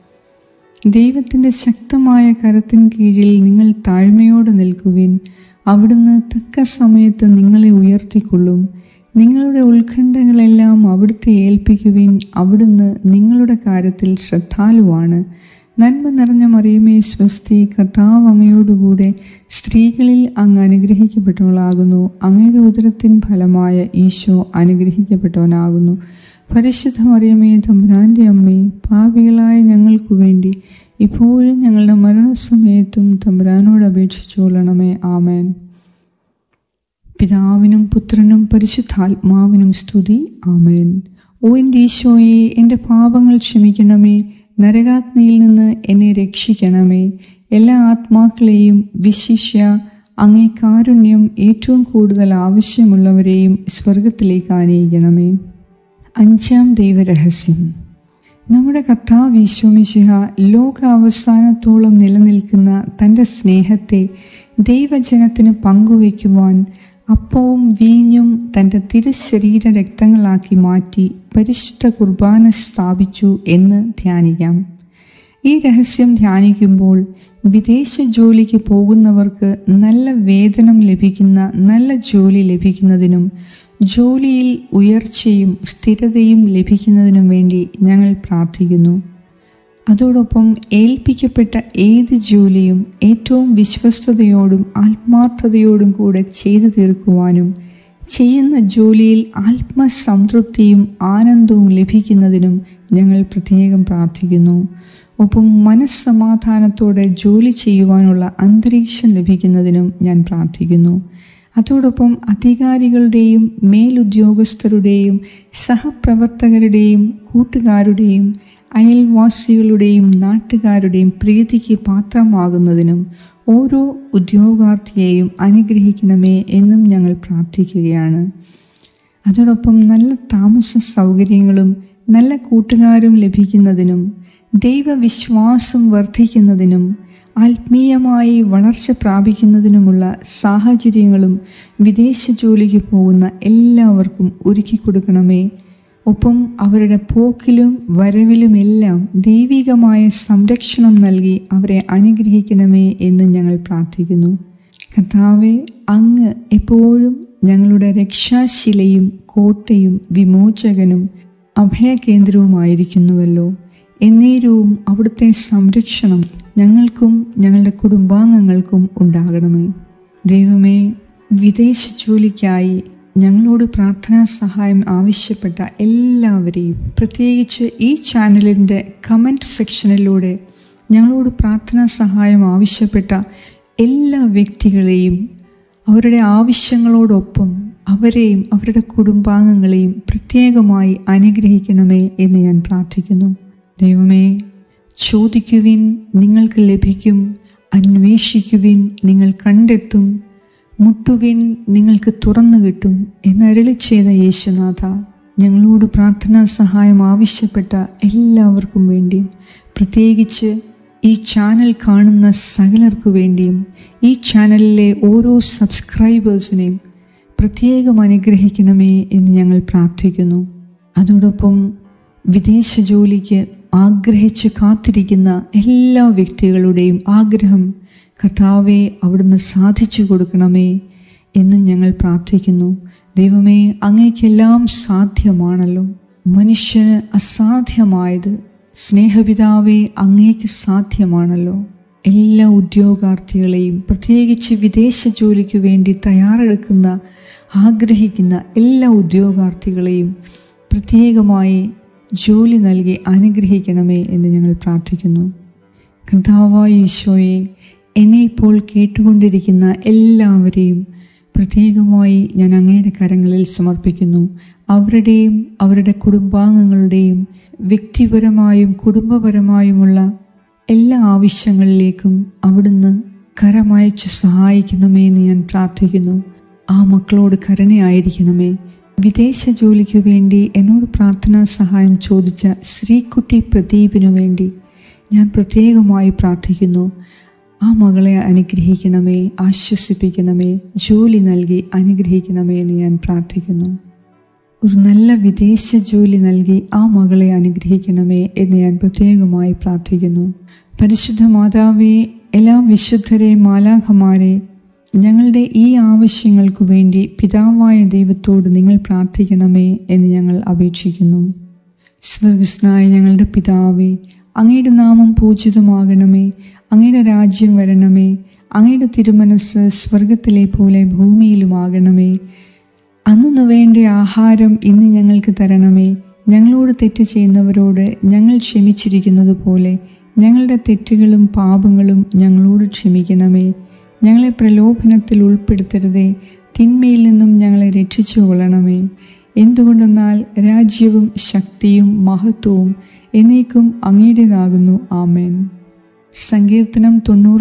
ദൈവത്തിൻ്റെ ശക്തമായ കരത്തിൻ കീഴിൽ നിങ്ങൾ താഴ്മയോട് നിൽക്കുവിൻ. അവിടുന്ന് തക്ക സമയത്ത് നിങ്ങളെ ഉയർത്തിക്കൊള്ളും. നിങ്ങളുടെ ഉത്കണ്ഠകളെല്ലാം അവിടുത്തെ ഏൽപ്പിക്കുവിൻ. അവിടുന്ന് നിങ്ങളുടെ കാര്യത്തിൽ ശ്രദ്ധാലുവാണ്. നന്മ നിറഞ്ഞ മറിയമേ സ്വസ്തി, കർത്താവ് അങ്ങയോടുകൂടെ സ്ത്രീകളിൽ അങ്ങ് അനുഗ്രഹിക്കപ്പെട്ടവളാകുന്നു. അങ്ങയുടെ ഉദരത്തിൻ ഫലമായ ഈശോ അനുഗ്രഹിക്കപ്പെട്ടവനാകുന്നു. പരിശുദ്ധ മറിയമേ തമ്പുരാൻ്റെ അമ്മേ, പാപികളായ ഞങ്ങൾക്ക് വേണ്ടി ഇപ്പോഴും ഞങ്ങളുടെ മരണസമയത്തും തമ്പുരാനോട് അപേക്ഷിച്ചു കൊള്ളണമേ. ആമേൻ. പിതാവിനും പുത്രനും പരിശുദ്ധാത്മാവിനും സ്തുതി. ആമേൻ. ഓ എൻ്റെ ഈശോയെ, എൻ്റെ പാപങ്ങൾ ക്ഷമിക്കണമേ. നരകാഗ്നിയിൽ നിന്ന് എന്നെ രക്ഷിക്കണമേ. എല്ലാ ആത്മാക്കളെയും, വിശിഷ്യ അങ്ങേ കാരുണ്യം ഏറ്റവും കൂടുതൽ ആവശ്യമുള്ളവരെയും സ്വർഗത്തിലേക്ക് ആനയിക്കണമേ. 5-ാം ദൈവരഹസ്യം. നമ്മുടെ കർത്താവ് ഈശോ മിശിഹ ലോകാവസാനത്തോളം നിലനിൽക്കുന്ന തൻ്റെ സ്നേഹത്തെ ദൈവജനത്തിന് പങ്കുവയ്ക്കുവാൻ അപ്പവും വീഞ്ഞും തൻ്റെ തിരുശരീര രക്തങ്ങളാക്കി മാറ്റി പരിശുദ്ധ കുർബാന സ്ഥാപിച്ചു എന്ന് ധ്യാനിക്കാം. ഈ രഹസ്യം ധ്യാനിക്കുമ്പോൾ വിദേശ ജോലിക്ക് പോകുന്നവർക്ക് നല്ല വേതനം ലഭിക്കുന്ന നല്ല ജോലി ലഭിക്കുന്നതിനും ജോലിയിൽ ഉയർച്ചയും സ്ഥിരതയും ലഭിക്കുന്നതിനും വേണ്ടി ഞങ്ങൾ പ്രാർത്ഥിക്കുന്നു. അതോടൊപ്പം ഏൽപ്പിക്കപ്പെട്ട ഏത് ജോലിയും ഏറ്റവും വിശ്വസ്തയോടും ആത്മാർത്ഥതയോടും കൂടെ ചെയ്തു തീർക്കുവാനും ചെയ്യുന്ന ജോലിയിൽ ആത്മസംതൃപ്തിയും ആനന്ദവും ലഭിക്കുന്നതിനും ഞങ്ങൾ പ്രത്യേകം പ്രാർത്ഥിക്കുന്നു. ഒപ്പം മനസ്സമാധാനത്തോടെ ജോലി ചെയ്യുവാനുള്ള അന്തരീക്ഷം ലഭിക്കുന്നതിനും ഞാൻ പ്രാർത്ഥിക്കുന്നു. അതോടൊപ്പം അധികാരികളുടെയും മേലുദ്യോഗസ്ഥരുടെയും സഹപ്രവർത്തകരുടെയും കൂട്ടുകാരുടെയും അയൽവാസികളുടെയും നാട്ടുകാരുടെയും പ്രീതിക്ക് പാത്രമാകുന്നതിനും ഓരോ ഉദ്യോഗാർത്ഥിയെയും അനുഗ്രഹിക്കണമേ എന്നും ഞങ്ങൾ പ്രാർത്ഥിക്കുകയാണ്. അതോടൊപ്പം നല്ല താമസ സൗകര്യങ്ങളും നല്ല കൂട്ടുകാരും ലഭിക്കുന്നതിനും ദൈവവിശ്വാസം വർദ്ധിക്കുന്നതിനും ആത്മീയമായി വളർച്ച പ്രാപിക്കുന്നതിനുമുള്ള സാഹചര്യങ്ങളും വിദേശ ജോലിക്ക് പോകുന്ന എല്ലാവർക്കും ഒരുക്കി കൊടുക്കണമേ. ഒപ്പം അവരുടെ പോക്കിലും വരവിലുമെല്ലാം ദൈവികമായ സംരക്ഷണം നൽകി അവരെ അനുഗ്രഹിക്കണമേ എന്ന് ഞങ്ങൾ പ്രാർത്ഥിക്കുന്നു. കർത്താവേ, അങ്ങ് എപ്പോഴും ഞങ്ങളുടെ രക്ഷാശിലയും കോട്ടയും വിമോചകനും അഭയകേന്ദ്രവുമായിരിക്കുന്നുവല്ലോ. എന്നേരവും അവിടുത്തെ സംരക്ഷണം ഞങ്ങൾക്കും ഞങ്ങളുടെ കുടുംബാംഗങ്ങൾക്കും ഉണ്ടാകണമേ. ദൈവമേ, വിദേശ ജോലിക്കായി ഞങ്ങളോട് പ്രാർത്ഥനാ സഹായം ആവശ്യപ്പെട്ട എല്ലാവരെയും, പ്രത്യേകിച്ച് ഈ ചാനലിൻ്റെ കമൻറ്റ് സെക്ഷനിലൂടെ ഞങ്ങളോട് പ്രാർത്ഥനാ സഹായം ആവശ്യപ്പെട്ട എല്ലാ വ്യക്തികളെയും അവരുടെ ആവശ്യങ്ങളോടൊപ്പം അവരെയും അവരുടെ കുടുംബാംഗങ്ങളെയും പ്രത്യേകമായി അനുഗ്രഹിക്കണമേ എന്ന് ഞാൻ പ്രാർത്ഥിക്കുന്നു. ദൈവമേ, ചോദിക്കുവിൻ നിങ്ങൾക്ക് ലഭിക്കും, അന്വേഷിക്കുവിൻ നിങ്ങൾ കണ്ടെത്തും, മുട്ടുവിൻ നിങ്ങൾക്ക് തുറന്നു കിട്ടും എന്നരുളി ചെയ്ത യേശുനാഥ, ഞങ്ങളോട് പ്രാർത്ഥനാ സഹായം ആവശ്യപ്പെട്ട എല്ലാവർക്കും വേണ്ടിയും, പ്രത്യേകിച്ച് ഈ ചാനൽ കാണുന്ന സകലർക്കു വേണ്ടിയും, ഈ ചാനലിലെ ഓരോ സബ്സ്ക്രൈബേഴ്സിനെയും പ്രത്യേകം അനുഗ്രഹിക്കണമേ എന്ന് ഞങ്ങൾ പ്രാർത്ഥിക്കുന്നു. അതോടൊപ്പം വിദേശ ജോലിക്ക് ആഗ്രഹിച്ച് കാത്തിരിക്കുന്ന എല്ലാ വ്യക്തികളുടെയും ആഗ്രഹം കർത്താവെ അവിടുന്ന് സാധിച്ചു കൊടുക്കണമേ എന്നും ഞങ്ങൾ പ്രാർത്ഥിക്കുന്നു. ദൈവമേ, അങ്ങേക്കെല്ലാം സാധ്യമാണല്ലോ. മനുഷ്യന് അസാധ്യമായത് സ്നേഹപിതാവേ അങ്ങേക്ക് സാധ്യമാണല്ലോ. എല്ലാ ഉദ്യോഗാർത്ഥികളെയും, പ്രത്യേകിച്ച് വിദേശ ജോലിക്ക് വേണ്ടി തയ്യാറെടുക്കുന്ന ആഗ്രഹിക്കുന്ന എല്ലാ ഉദ്യോഗാർത്ഥികളെയും പ്രത്യേകമായി ജോലി നൽകി അനുഗ്രഹിക്കണമേ എന്ന് ഞങ്ങൾ പ്രാർത്ഥിക്കുന്നു. കർത്താവായ ഈശോയെ, എന്നെ ഇപ്പോൾ കേട്ടുകൊണ്ടിരിക്കുന്ന എല്ലാവരെയും പ്രത്യേകമായി ഞാൻ അങ്ങയുടെ കരങ്ങളിൽ സമർപ്പിക്കുന്നു. അവരുടെയും അവരുടെ കുടുംബാംഗങ്ങളുടെയും വ്യക്തിപരമായും കുടുംബപരമായുമുള്ള എല്ലാ ആവശ്യങ്ങളിലേക്കും അവിടുന്ന് കരമയച്ച് സഹായിക്കണമേ എന്ന് ഞാൻ പ്രാർത്ഥിക്കുന്നു. ആ മക്കളോട് കരുണയായിരിക്കണമേ. വിദേശ ജോലിക്കു വേണ്ടി എന്നോട് പ്രാർത്ഥനാ സഹായം ചോദിച്ച ശ്രീകുട്ടി പ്രദീപിനു വേണ്ടി ഞാൻ പ്രത്യേകമായി പ്രാർത്ഥിക്കുന്നു. ആ മകളെ അനുഗ്രഹിക്കണമേ, ആശ്വസിപ്പിക്കണമേ, ജോലി നൽകി അനുഗ്രഹിക്കണമേ എന്ന് ഞാൻ പ്രാർത്ഥിക്കുന്നു. ഒരു നല്ല വിദേശ ജോലി നൽകി ആ മകളെ അനുഗ്രഹിക്കണമേ എന്ന് ഞാൻ പ്രത്യേകമായി പ്രാർത്ഥിക്കുന്നു. പരിശുദ്ധ മാതാവേ, എല്ലാ വിശുദ്ധരെ, മാലാഖമാരെ, ഞങ്ങളുടെ ഈ ആവശ്യങ്ങൾക്കു വേണ്ടി പിതാവായ ദൈവത്തോട് നിങ്ങൾ പ്രാർത്ഥിക്കണമേ എന്ന് ഞങ്ങൾ അപേക്ഷിക്കുന്നു. സ്വർഗ്ഗസ്ഥനായ ഞങ്ങളുടെ പിതാവേ, അങ്ങയുടെ നാമം പൂജിതമാകണമേ, അങ്ങയുടെ രാജ്യം വരണമേ, അങ്ങയുടെ തിരുമനസ്സ് സ്വർഗത്തിലെ പോലെ ഭൂമിയിലുമാകണമേ. അന്നു വേണ്ട ആഹാരം ഇന്ന് ഞങ്ങൾക്ക് തരണമേ. ഞങ്ങളോട് തെറ്റ് ചെയ്യുന്നവരോട് ഞങ്ങൾ ക്ഷമിച്ചിരിക്കുന്നത് പോലെ ഞങ്ങളുടെ തെറ്റുകളും പാപങ്ങളും ഞങ്ങളോട് ക്ഷമിക്കണമേ. ഞങ്ങളെ പ്രലോഭനത്തിൽ ഉൾപ്പെടുത്തരുതേ, തിന്മയിൽ നിന്നും ഞങ്ങളെ രക്ഷിച്ചു കൊള്ളണമേ. എന്തുകൊണ്ടെന്നാൽ രാജ്യവും ശക്തിയും മഹത്വവും എന്നേക്കും അങ്ങയുടേതാകുന്നു. ആമേൻ. സങ്കീർത്തനം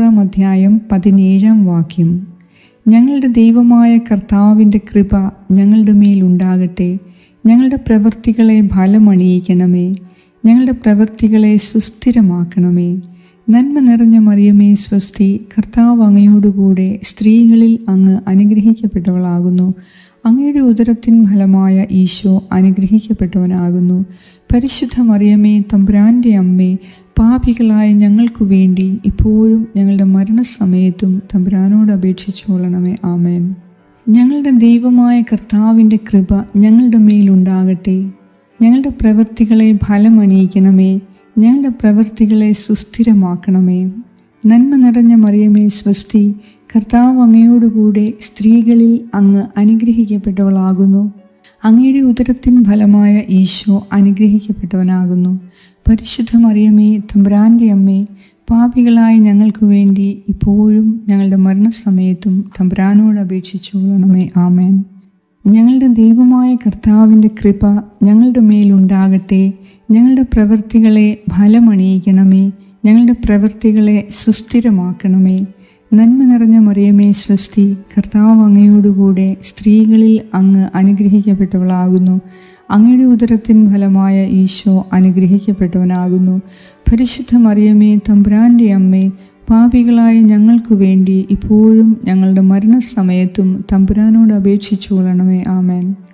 90:17 ഞങ്ങളുടെ ദൈവമായ കർത്താവിൻ്റെ കൃപ ഞങ്ങളുടെ മേലുണ്ടാകട്ടെ. ഞങ്ങളുടെ പ്രവൃത്തികളെ ഫലമണിയിക്കണമേ. ഞങ്ങളുടെ പ്രവൃത്തികളെ സുസ്ഥിരമാക്കണമേ. നന്മ നിറഞ്ഞ മറിയമേ സ്വസ്തി, കർത്താവ് അങ്ങയോടുകൂടെ സ്ത്രീകളിൽ അങ്ങ് അനുഗ്രഹിക്കപ്പെട്ടവളാകുന്നു. അങ്ങയുടെ ഉദരത്തിൻ ഫലമായ ഈശോ അനുഗ്രഹിക്കപ്പെട്ടവനാകുന്നു. പരിശുദ്ധ മറിയമേ, തമ്പുരാൻ്റെ അമ്മേ, പാപികളായ ഞങ്ങൾക്കു വേണ്ടി ഇപ്പോഴും ഞങ്ങളുടെ മരണസമയത്തും തമ്പുരാനോട് അപേക്ഷിച്ചുകൊള്ളണമേ. ആമേൻ. ഞങ്ങളുടെ ദൈവമായ കർത്താവിൻ്റെ കൃപ ഞങ്ങളുടെ മേലുണ്ടാകട്ടെ. ഞങ്ങളുടെ പ്രവൃത്തികളെ ഫലമണിയിക്കണമേ. ഞങ്ങളുടെ പ്രവൃത്തികളെ സുസ്ഥിരമാക്കണമേ. നന്മ നിറഞ്ഞ മറിയമേ സ്വസ്തി, കർത്താവ് അങ്ങയോടുകൂടെ സ്ത്രീകളിൽ അങ്ങ് അനുഗ്രഹിക്കപ്പെട്ടവളാകുന്നു. അങ്ങയുടെ ഉദരത്തിൻ ഫലമായ ഈശോ അനുഗ്രഹിക്കപ്പെട്ടവനാകുന്നു. പരിശുദ്ധ മറിയമേ, തമ്പുരാൻ്റെ അമ്മേ, പാപികളായ ഞങ്ങൾക്ക് വേണ്ടി ഇപ്പോഴും ഞങ്ങളുടെ മരണസമയത്തും തമ്പുരാനോട് അപേക്ഷിച്ചുകൊള്ളണമേ. ആമേൻ. ഞങ്ങളുടെ ദൈവമായ കർത്താവിൻ്റെ കൃപ ഞങ്ങളുടെ മേലുണ്ടാകട്ടെ. ഞങ്ങളുടെ പ്രവൃത്തികളെ ഫലമണിയിക്കണമേ. ഞങ്ങളുടെ പ്രവൃത്തികളെ സുസ്ഥിരമാക്കണമേ. നന്മ നിറഞ്ഞ മറിയമേ സ്വസ്തി, കർത്താവ് അങ്ങയോടുകൂടെ സ്ത്രീകളിൽ അങ്ങ് അനുഗ്രഹിക്കപ്പെട്ടവളാകുന്നു. അങ്ങയുടെ ഉദരത്തിൻ ഫലമായ ഈശോ അനുഗ്രഹിക്കപ്പെട്ടവനാകുന്നു. പരിശുദ്ധ മറിയമേ, തമ്പുരാൻ്റെ അമ്മേ, പാപികളായ ഞങ്ങൾക്ക് വേണ്ടി ഇപ്പോഴും ഞങ്ങളുടെ മരണസമയത്തും തമ്പുരാനോട് അപേക്ഷിച്ചുകൊള്ളണമേ. ആമേൻ.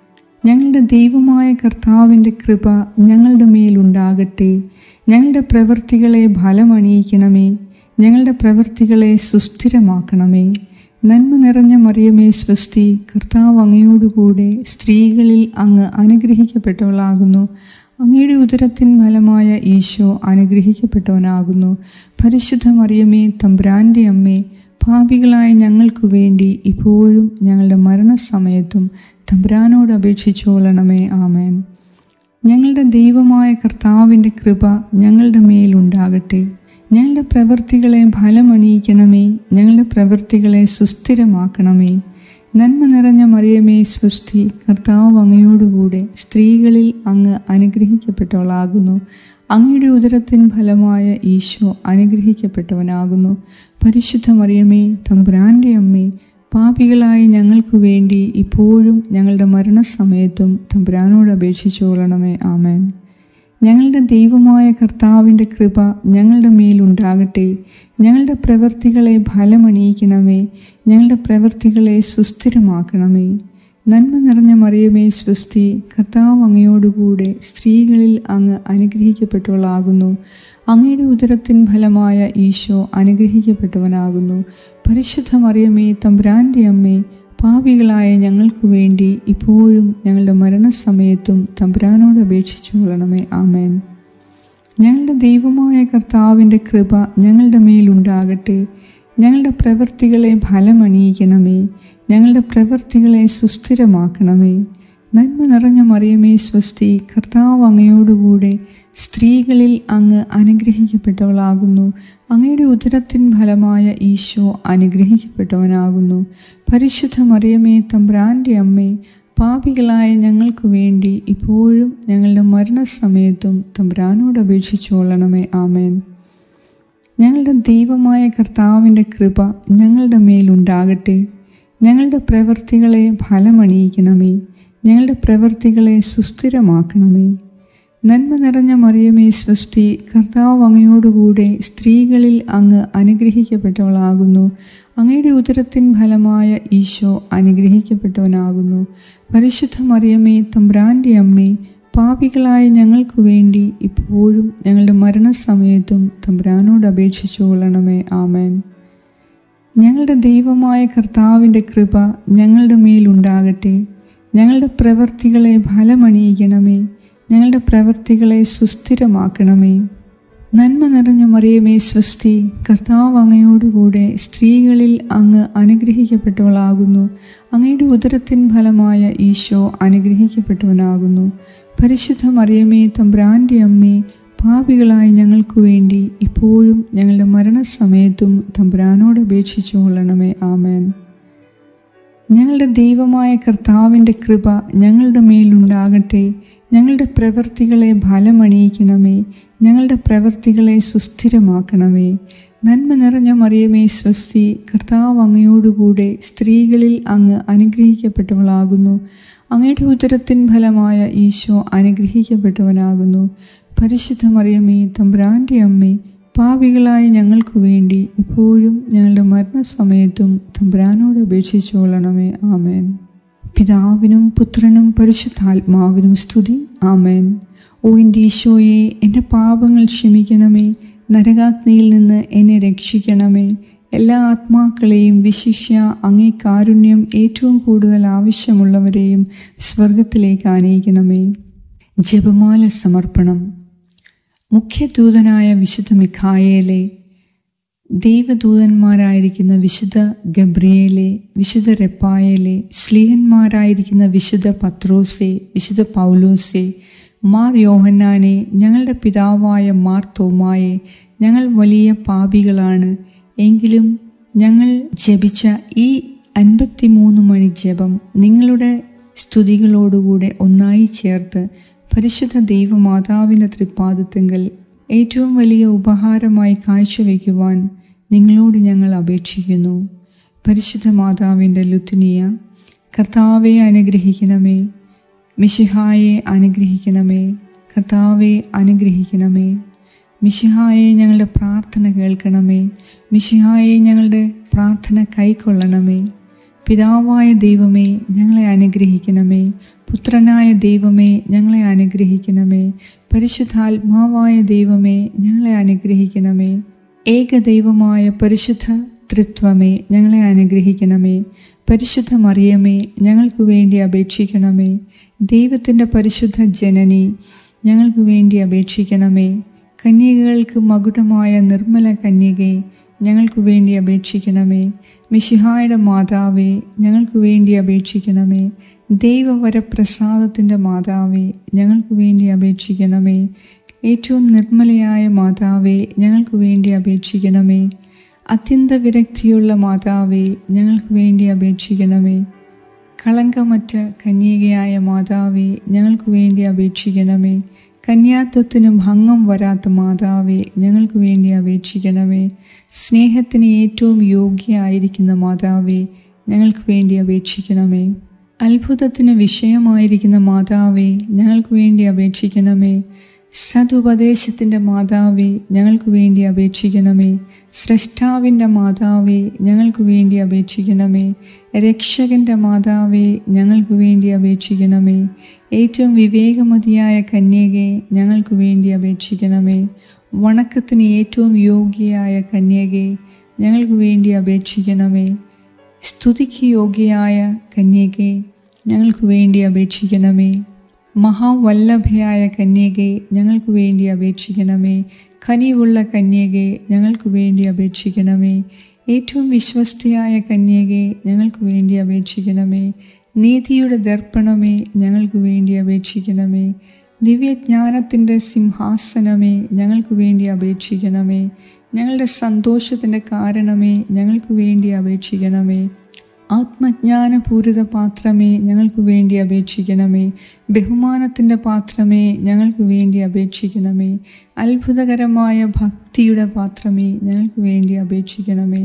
ഞങ്ങളുടെ ദൈവമായ കർത്താവിൻ്റെ കൃപ ഞങ്ങളുടെ മേലുണ്ടാകട്ടെ. ഞങ്ങളുടെ പ്രവൃത്തികളെ ഫലമണിയിക്കണമേ. ഞങ്ങളുടെ പ്രവൃത്തികളെ സുസ്ഥിരമാക്കണമേ. നന്മ നിറഞ്ഞ മറിയമേ സ്വസ്തി, കർത്താവ് അങ്ങയോടുകൂടെ സ്ത്രീകളിൽ അങ്ങ് അനുഗ്രഹിക്കപ്പെട്ടവളാകുന്നു. അങ്ങയുടെ ഉദരത്തിൻ ഫലമായ ഈശോ അനുഗ്രഹിക്കപ്പെട്ടവനാകുന്നു. പരിശുദ്ധ മറിയമേ തമ്പുരാൻ്റെ അമ്മേ, പാപികളായ ഞങ്ങൾക്ക് വേണ്ടി ഇപ്പോഴും ഞങ്ങളുടെ മരണസമയത്തും തമ്പുരാനോട് അപേക്ഷിച്ചോളണമേ. ആമേൻ. ഞങ്ങളുടെ ദൈവമായ കർത്താവിൻ്റെ കൃപ ഞങ്ങളുടെ മേലുണ്ടാകട്ടെ. ഞങ്ങളുടെ പ്രവൃത്തികളെ ഫലമണിയിക്കണമേ. ഞങ്ങളുടെ പ്രവൃത്തികളെ സുസ്ഥിരമാക്കണമേ. നന്മ നിറഞ്ഞ മറിയമേ സ്വസ്തി, കർത്താവ് അങ്ങയോടുകൂടെ സ്ത്രീകളിൽ അങ്ങ് അനുഗ്രഹിക്കപ്പെട്ടവളാകുന്നു. അങ്ങയുടെ ഉദരത്തിൻ ഫലമായ ഈശോ അനുഗ്രഹിക്കപ്പെട്ടവനാകുന്നു. പരിശുദ്ധ മറിയമേ തമ്പുരാൻ്റെ അമ്മേ, പാപികളായ ഞങ്ങൾക്ക് വേണ്ടി ഇപ്പോഴും ഞങ്ങളുടെ മരണസമയത്തും തമ്പുരാനോട് അപേക്ഷിച്ചോളണമേ. ആമേൻ. ഞങ്ങളുടെ ദൈവമായ കർത്താവിൻ്റെ കൃപ ഞങ്ങളുടെ മേലുണ്ടാകട്ടെ. ഞങ്ങളുടെ പ്രവൃത്തികളെ ഫലമണിയിക്കണമേ. ഞങ്ങളുടെ പ്രവൃത്തികളെ സുസ്ഥിരമാക്കണമേ. നന്മ നിറഞ്ഞ മറിയമേ സ്വസ്തി, കർത്താവ് അങ്ങയോടുകൂടെ സ്ത്രീകളിൽ അങ്ങ് അനുഗ്രഹിക്കപ്പെട്ടവളാകുന്നു. അങ്ങയുടെ ഉദരത്തിൻ ഫലമായ ഈശോ അനുഗ്രഹിക്കപ്പെട്ടവനാകുന്നു. പരിശുദ്ധ മറിയമേ തമ്പുരാൻ്റെ അമ്മേ, പാപികളായ ഞങ്ങൾക്ക് വേണ്ടി ഇപ്പോഴും ഞങ്ങളുടെ മരണസമയത്തും തമ്പുരാനോട് അപേക്ഷിച്ചുകൊള്ളണമേ. ആമേൻ. ഞങ്ങളുടെ ദൈവമായ കർത്താവിൻ്റെ കൃപ ഞങ്ങളുടെ മേലുണ്ടാകട്ടെ. ഞങ്ങളുടെ പ്രവൃത്തികളെ ഫലമണിയിക്കണമേ. ഞങ്ങളുടെ പ്രവൃത്തികളെ സുസ്ഥിരമാക്കണമേ. നന്മ നിറഞ്ഞ മറിയമേ സ്വസ്തി, കർത്താവ് അങ്ങയോടുകൂടെ സ്ത്രീകളിൽ അങ്ങ് അനുഗ്രഹിക്കപ്പെട്ടവളാകുന്നു. അങ്ങയുടെ ഉദരത്തിൻ ഫലമായ ഈശോ അനുഗ്രഹിക്കപ്പെട്ടവനാകുന്നു. പരിശുദ്ധ മറിയമേ തമ്പുരാൻ്റെ അമ്മേ, പാപികളായ ഞങ്ങൾക്ക് വേണ്ടി ഇപ്പോഴും ഞങ്ങളുടെ മരണസമയത്തും തമ്പുരാനോട് അപേക്ഷിച്ചോളണമേ. ആമേൻ. ഞങ്ങളുടെ ദൈവമായ കർത്താവിൻ്റെ കൃപ ഞങ്ങളുടെ മേലുണ്ടാകട്ടെ. ഞങ്ങളുടെ പ്രവൃത്തികളെ ഫലമണിയിക്കണമേ. ഞങ്ങളുടെ പ്രവൃത്തികളെ സുസ്ഥിരമാക്കണമേ. നന്മ നിറഞ്ഞ മറിയമേ സ്വസ്തി, കർത്താവ് അങ്ങയോടുകൂടെ സ്ത്രീകളിൽ അങ്ങ് അനുഗ്രഹിക്കപ്പെട്ടവളാകുന്നു. അങ്ങയുടെ ഉദരത്തിൻ ഫലമായ ഈശോ അനുഗ്രഹിക്കപ്പെട്ടവനാകുന്നു. പരിശുദ്ധ മറിയമേ തമ്പുരാൻ്റെ അമ്മേ, പാപികളായ ഞങ്ങൾക്ക് വേണ്ടി ഇപ്പോഴും ഞങ്ങളുടെ മരണസമയത്തും തമ്പുരാനോട് അപേക്ഷിച്ചുകൊള്ളണമേ. ആമേൻ. ഞങ്ങളുടെ ദൈവമായ കർത്താവിൻ്റെ കൃപ ഞങ്ങളുടെ മേലുണ്ടാകട്ടെ. ഞങ്ങളുടെ പ്രവൃത്തികളെ ഫലമണിയിക്കണമേ. ഞങ്ങളുടെ പ്രവൃത്തികളെ സുസ്ഥിരമാക്കണമേ. നന്മ നിറഞ്ഞ മറിയമേ സ്വസ്തി, കർത്താവ് അങ്ങയോടുകൂടെ സ്ത്രീകളിൽ അങ്ങ് അനുഗ്രഹിക്കപ്പെട്ടവളാകുന്നു. അങ്ങയുടെ ഉദരത്തിൻ ഫലമായ ഈശോ അനുഗ്രഹിക്കപ്പെട്ടവനാകുന്നു. പരിശുദ്ധ മറിയമേ തമ്പുരാൻ്റെ അമ്മേ, പാപികളായ ഞങ്ങൾക്ക് വേണ്ടി ഇപ്പോഴും ഞങ്ങളുടെ മരണസമയത്തും തമ്പുരാനോട് അപേക്ഷിച്ചുകൊള്ളണമേ. ആമേൻ. ഞങ്ങളുടെ ദൈവമായ കർത്താവിൻ്റെ കൃപ ഞങ്ങളുടെ മേലുണ്ടാകട്ടെ. ഞങ്ങളുടെ പ്രവൃത്തികളെ ഫലമണിയിക്കണമേ. ഞങ്ങളുടെ പ്രവൃത്തികളെ സുസ്ഥിരമാക്കണമേ. നന്മ നിറഞ്ഞ മറിയമേ സ്വസ്തി, കർത്താവ് അങ്ങയോടുകൂടെ സ്ത്രീകളിൽ അങ്ങ് അനുഗ്രഹിക്കപ്പെട്ടവളാകുന്നു. അങ്ങയുടെ ഉദരത്തിൻ ഫലമായ ഈശോ അനുഗ്രഹിക്കപ്പെട്ടവനാകുന്നു. പരിശുദ്ധ മറിയമേ തമ്പുരാൻ്റെ അമ്മേ, പാപികളായ ഞങ്ങൾക്ക് വേണ്ടി ഇപ്പോഴും ഞങ്ങളുടെ മരണസമയത്തും തമ്പുരാനോട് അപേക്ഷിച്ചുകൊള്ളണമേ. ആമേൻ. പിതാവിനും പുത്രനും പരിശുദ്ധാത്മാവിനും സ്തുതി. ആമേൻ. ഓ എൻ്റെ ഈശോയെ, എൻ്റെ പാപങ്ങൾ ക്ഷമിക്കണമേ. നരകാഗ്നിയിൽ നിന്ന് എന്നെ രക്ഷിക്കണമേ. എല്ലാ ആത്മാക്കളെയും വിശിഷ്യ അങ്ങേ കാരുണ്യം ഏറ്റവും കൂടുതൽ ആവശ്യമുള്ളവരെയും സ്വർഗത്തിലേക്ക് ആനയിക്കണമേ. ജപമാല സമർപ്പണം. മുഖ്യദൂതനായ വിശുദ്ധ മിഖായേലെ, ദൈവദൂതന്മാരായിരിക്കുന്ന വിശുദ്ധ ഗബ്രിയേലെ, വിശുദ്ധ റെപ്പായേലെ, ശ്ലീഹന്മാരായിരിക്കുന്ന വിശുദ്ധ പത്രോസെ, വിശുദ്ധ പൗലോസെ, മാർ യോഹന്നാനെ, ഞങ്ങളുടെ പിതാവായ മാർ തോമായെ, ഞങ്ങൾ വലിയ പാപികളാണ്. എങ്കിലും ഞങ്ങൾ ജപിച്ച ഈ 53 മണി ജപം നിങ്ങളുടെ സ്തുതികളോടുകൂടെ ഒന്നായി ചേർത്ത് പരിശുദ്ധ ദൈവമാതാവിൻ്റെ തൃപ്പാദത്തിങ്കൽ ഏറ്റവും വലിയ ഉപഹാരമായി കാഴ്ചവെക്കുവാൻ നിങ്ങളോട് ഞങ്ങൾ അപേക്ഷിക്കുന്നു. പരിശുദ്ധ മാതാവിൻ്റെ ലുത്തിനിയ. കർത്താവെ അനുഗ്രഹിക്കണമേ. മിശിഹായെ അനുഗ്രഹിക്കണമേ. കർത്താവെ അനുഗ്രഹിക്കണമേ. മിശിഹായെ ഞങ്ങളുടെ പ്രാർത്ഥന കേൾക്കണമേ. മിശിഹായെ ഞങ്ങളുടെ പ്രാർത്ഥന കൈക്കൊള്ളണമേ. പിതാവായ ദൈവമേ ഞങ്ങളെ അനുഗ്രഹിക്കണമേ. പുത്രനായ ദൈവമേ ഞങ്ങളെ അനുഗ്രഹിക്കണമേ. പരിശുദ്ധാത്മാവായ ദൈവമേ ഞങ്ങളെ അനുഗ്രഹിക്കണമേ. ഏകദൈവമായ പരിശുദ്ധ ത്രിത്വമേ ഞങ്ങളെ അനുഗ്രഹിക്കണമേ. പരിശുദ്ധ മറിയമേ ഞങ്ങൾക്ക് വേണ്ടി അപേക്ഷിക്കണമേ. ദൈവത്തിൻ്റെ പരിശുദ്ധ ജനനി ഞങ്ങൾക്ക് വേണ്ടി അപേക്ഷിക്കണമേ. കന്യകകൾക്ക് മകുടമായ നിർമ്മല കന്യകേ ഞങ്ങൾക്ക് വേണ്ടി അപേക്ഷിക്കണമേ. മിശിഹായുടെ മാതാവേ ഞങ്ങൾക്ക് വേണ്ടി അപേക്ഷിക്കണമേ. ദൈവവരപ്രസാദത്തിൻ്റെ മാതാവേ ഞങ്ങൾക്ക് വേണ്ടി അപേക്ഷിക്കണമേ. ഏറ്റവും നിർമ്മലയായ മാതാവേ ഞങ്ങൾക്ക് വേണ്ടി അപേക്ഷിക്കണമേ. അത്യന്ത വിരക്തിയുള്ള മാതാവേ ഞങ്ങൾക്ക് വേണ്ടി അപേക്ഷിക്കണമേ. കളങ്കമറ്റ കന്യകയായ മാതാവേ ഞങ്ങൾക്ക് വേണ്ടി അപേക്ഷിക്കണമേ. കന്യാത്വത്തിന് ഭംഗം വരാത്ത മാതാവേ ഞങ്ങൾക്ക് വേണ്ടി അപേക്ഷിക്കണമേ. സ്നേഹത്തിന് ഏറ്റവും യോഗ്യയായിരിക്കുന്ന മാതാവേ ഞങ്ങൾക്ക് വേണ്ടി അപേക്ഷിക്കണമേ. അത്ഭുതത്തിന് വിഷയമായിരിക്കുന്ന മാതാവേ ഞങ്ങൾക്ക് വേണ്ടി അപേക്ഷിക്കണമേ. സതുപദേശത്തിൻ്റെ മാതാവേ ഞങ്ങൾക്ക് വേണ്ടി അപേക്ഷിക്കണമേ. സ്രഷ്ടാവിൻ്റെ മാതാവേ ഞങ്ങൾക്ക് വേണ്ടി അപേക്ഷിക്കണമേ. രക്ഷകൻ്റെ മാതാവേ ഞങ്ങൾക്ക് വേണ്ടി അപേക്ഷിക്കണമേ. ഏറ്റവും വിവേകമതിയായ കന്യകയെ ഞങ്ങൾക്ക് വേണ്ടി അപേക്ഷിക്കണമേ. വണക്കത്തിന് ഏറ്റവും യോഗ്യയായ കന്യകയെ ഞങ്ങൾക്ക് വേണ്ടി അപേക്ഷിക്കണമേ. സ്തുതിക്ക് യോഗ്യയായ കന്യകയെ ഞങ്ങൾക്ക് വേണ്ടി അപേക്ഷിക്കണമേ. മഹാവല്ലഭയായ കന്യകയെ ഞങ്ങൾക്ക് വേണ്ടി അപേക്ഷിക്കണമേ. കനിവുള്ള കന്യകയെ ഞങ്ങൾക്ക് വേണ്ടി അപേക്ഷിക്കണമേ. ഏറ്റവും വിശ്വസ്തയായ കന്യകയെ ഞങ്ങൾക്ക് വേണ്ടി അപേക്ഷിക്കണമേ. നീതിയുടെ ദർപ്പണമേ ഞങ്ങൾക്ക് വേണ്ടി അപേക്ഷിക്കണമേ. ദിവ്യജ്ഞാനത്തിൻ്റെ സിംഹാസനമേ ഞങ്ങൾക്ക് വേണ്ടി അപേക്ഷിക്കണമേ. ഞങ്ങളുടെ സന്തോഷത്തിൻ്റെ കാരണമേ ഞങ്ങൾക്ക് വേണ്ടി അപേക്ഷിക്കണമേ. ആത്മജ്ഞാനപൂരിത പാത്രമേ ഞങ്ങൾക്ക് വേണ്ടി അപേക്ഷിക്കണമേ. ബഹുമാനത്തിൻ്റെ പാത്രമേ ഞങ്ങൾക്ക് വേണ്ടി അപേക്ഷിക്കണമേ. അത്ഭുതകരമായ ഭക്തിയുടെ പാത്രമേ ഞങ്ങൾക്ക് വേണ്ടി അപേക്ഷിക്കണമേ.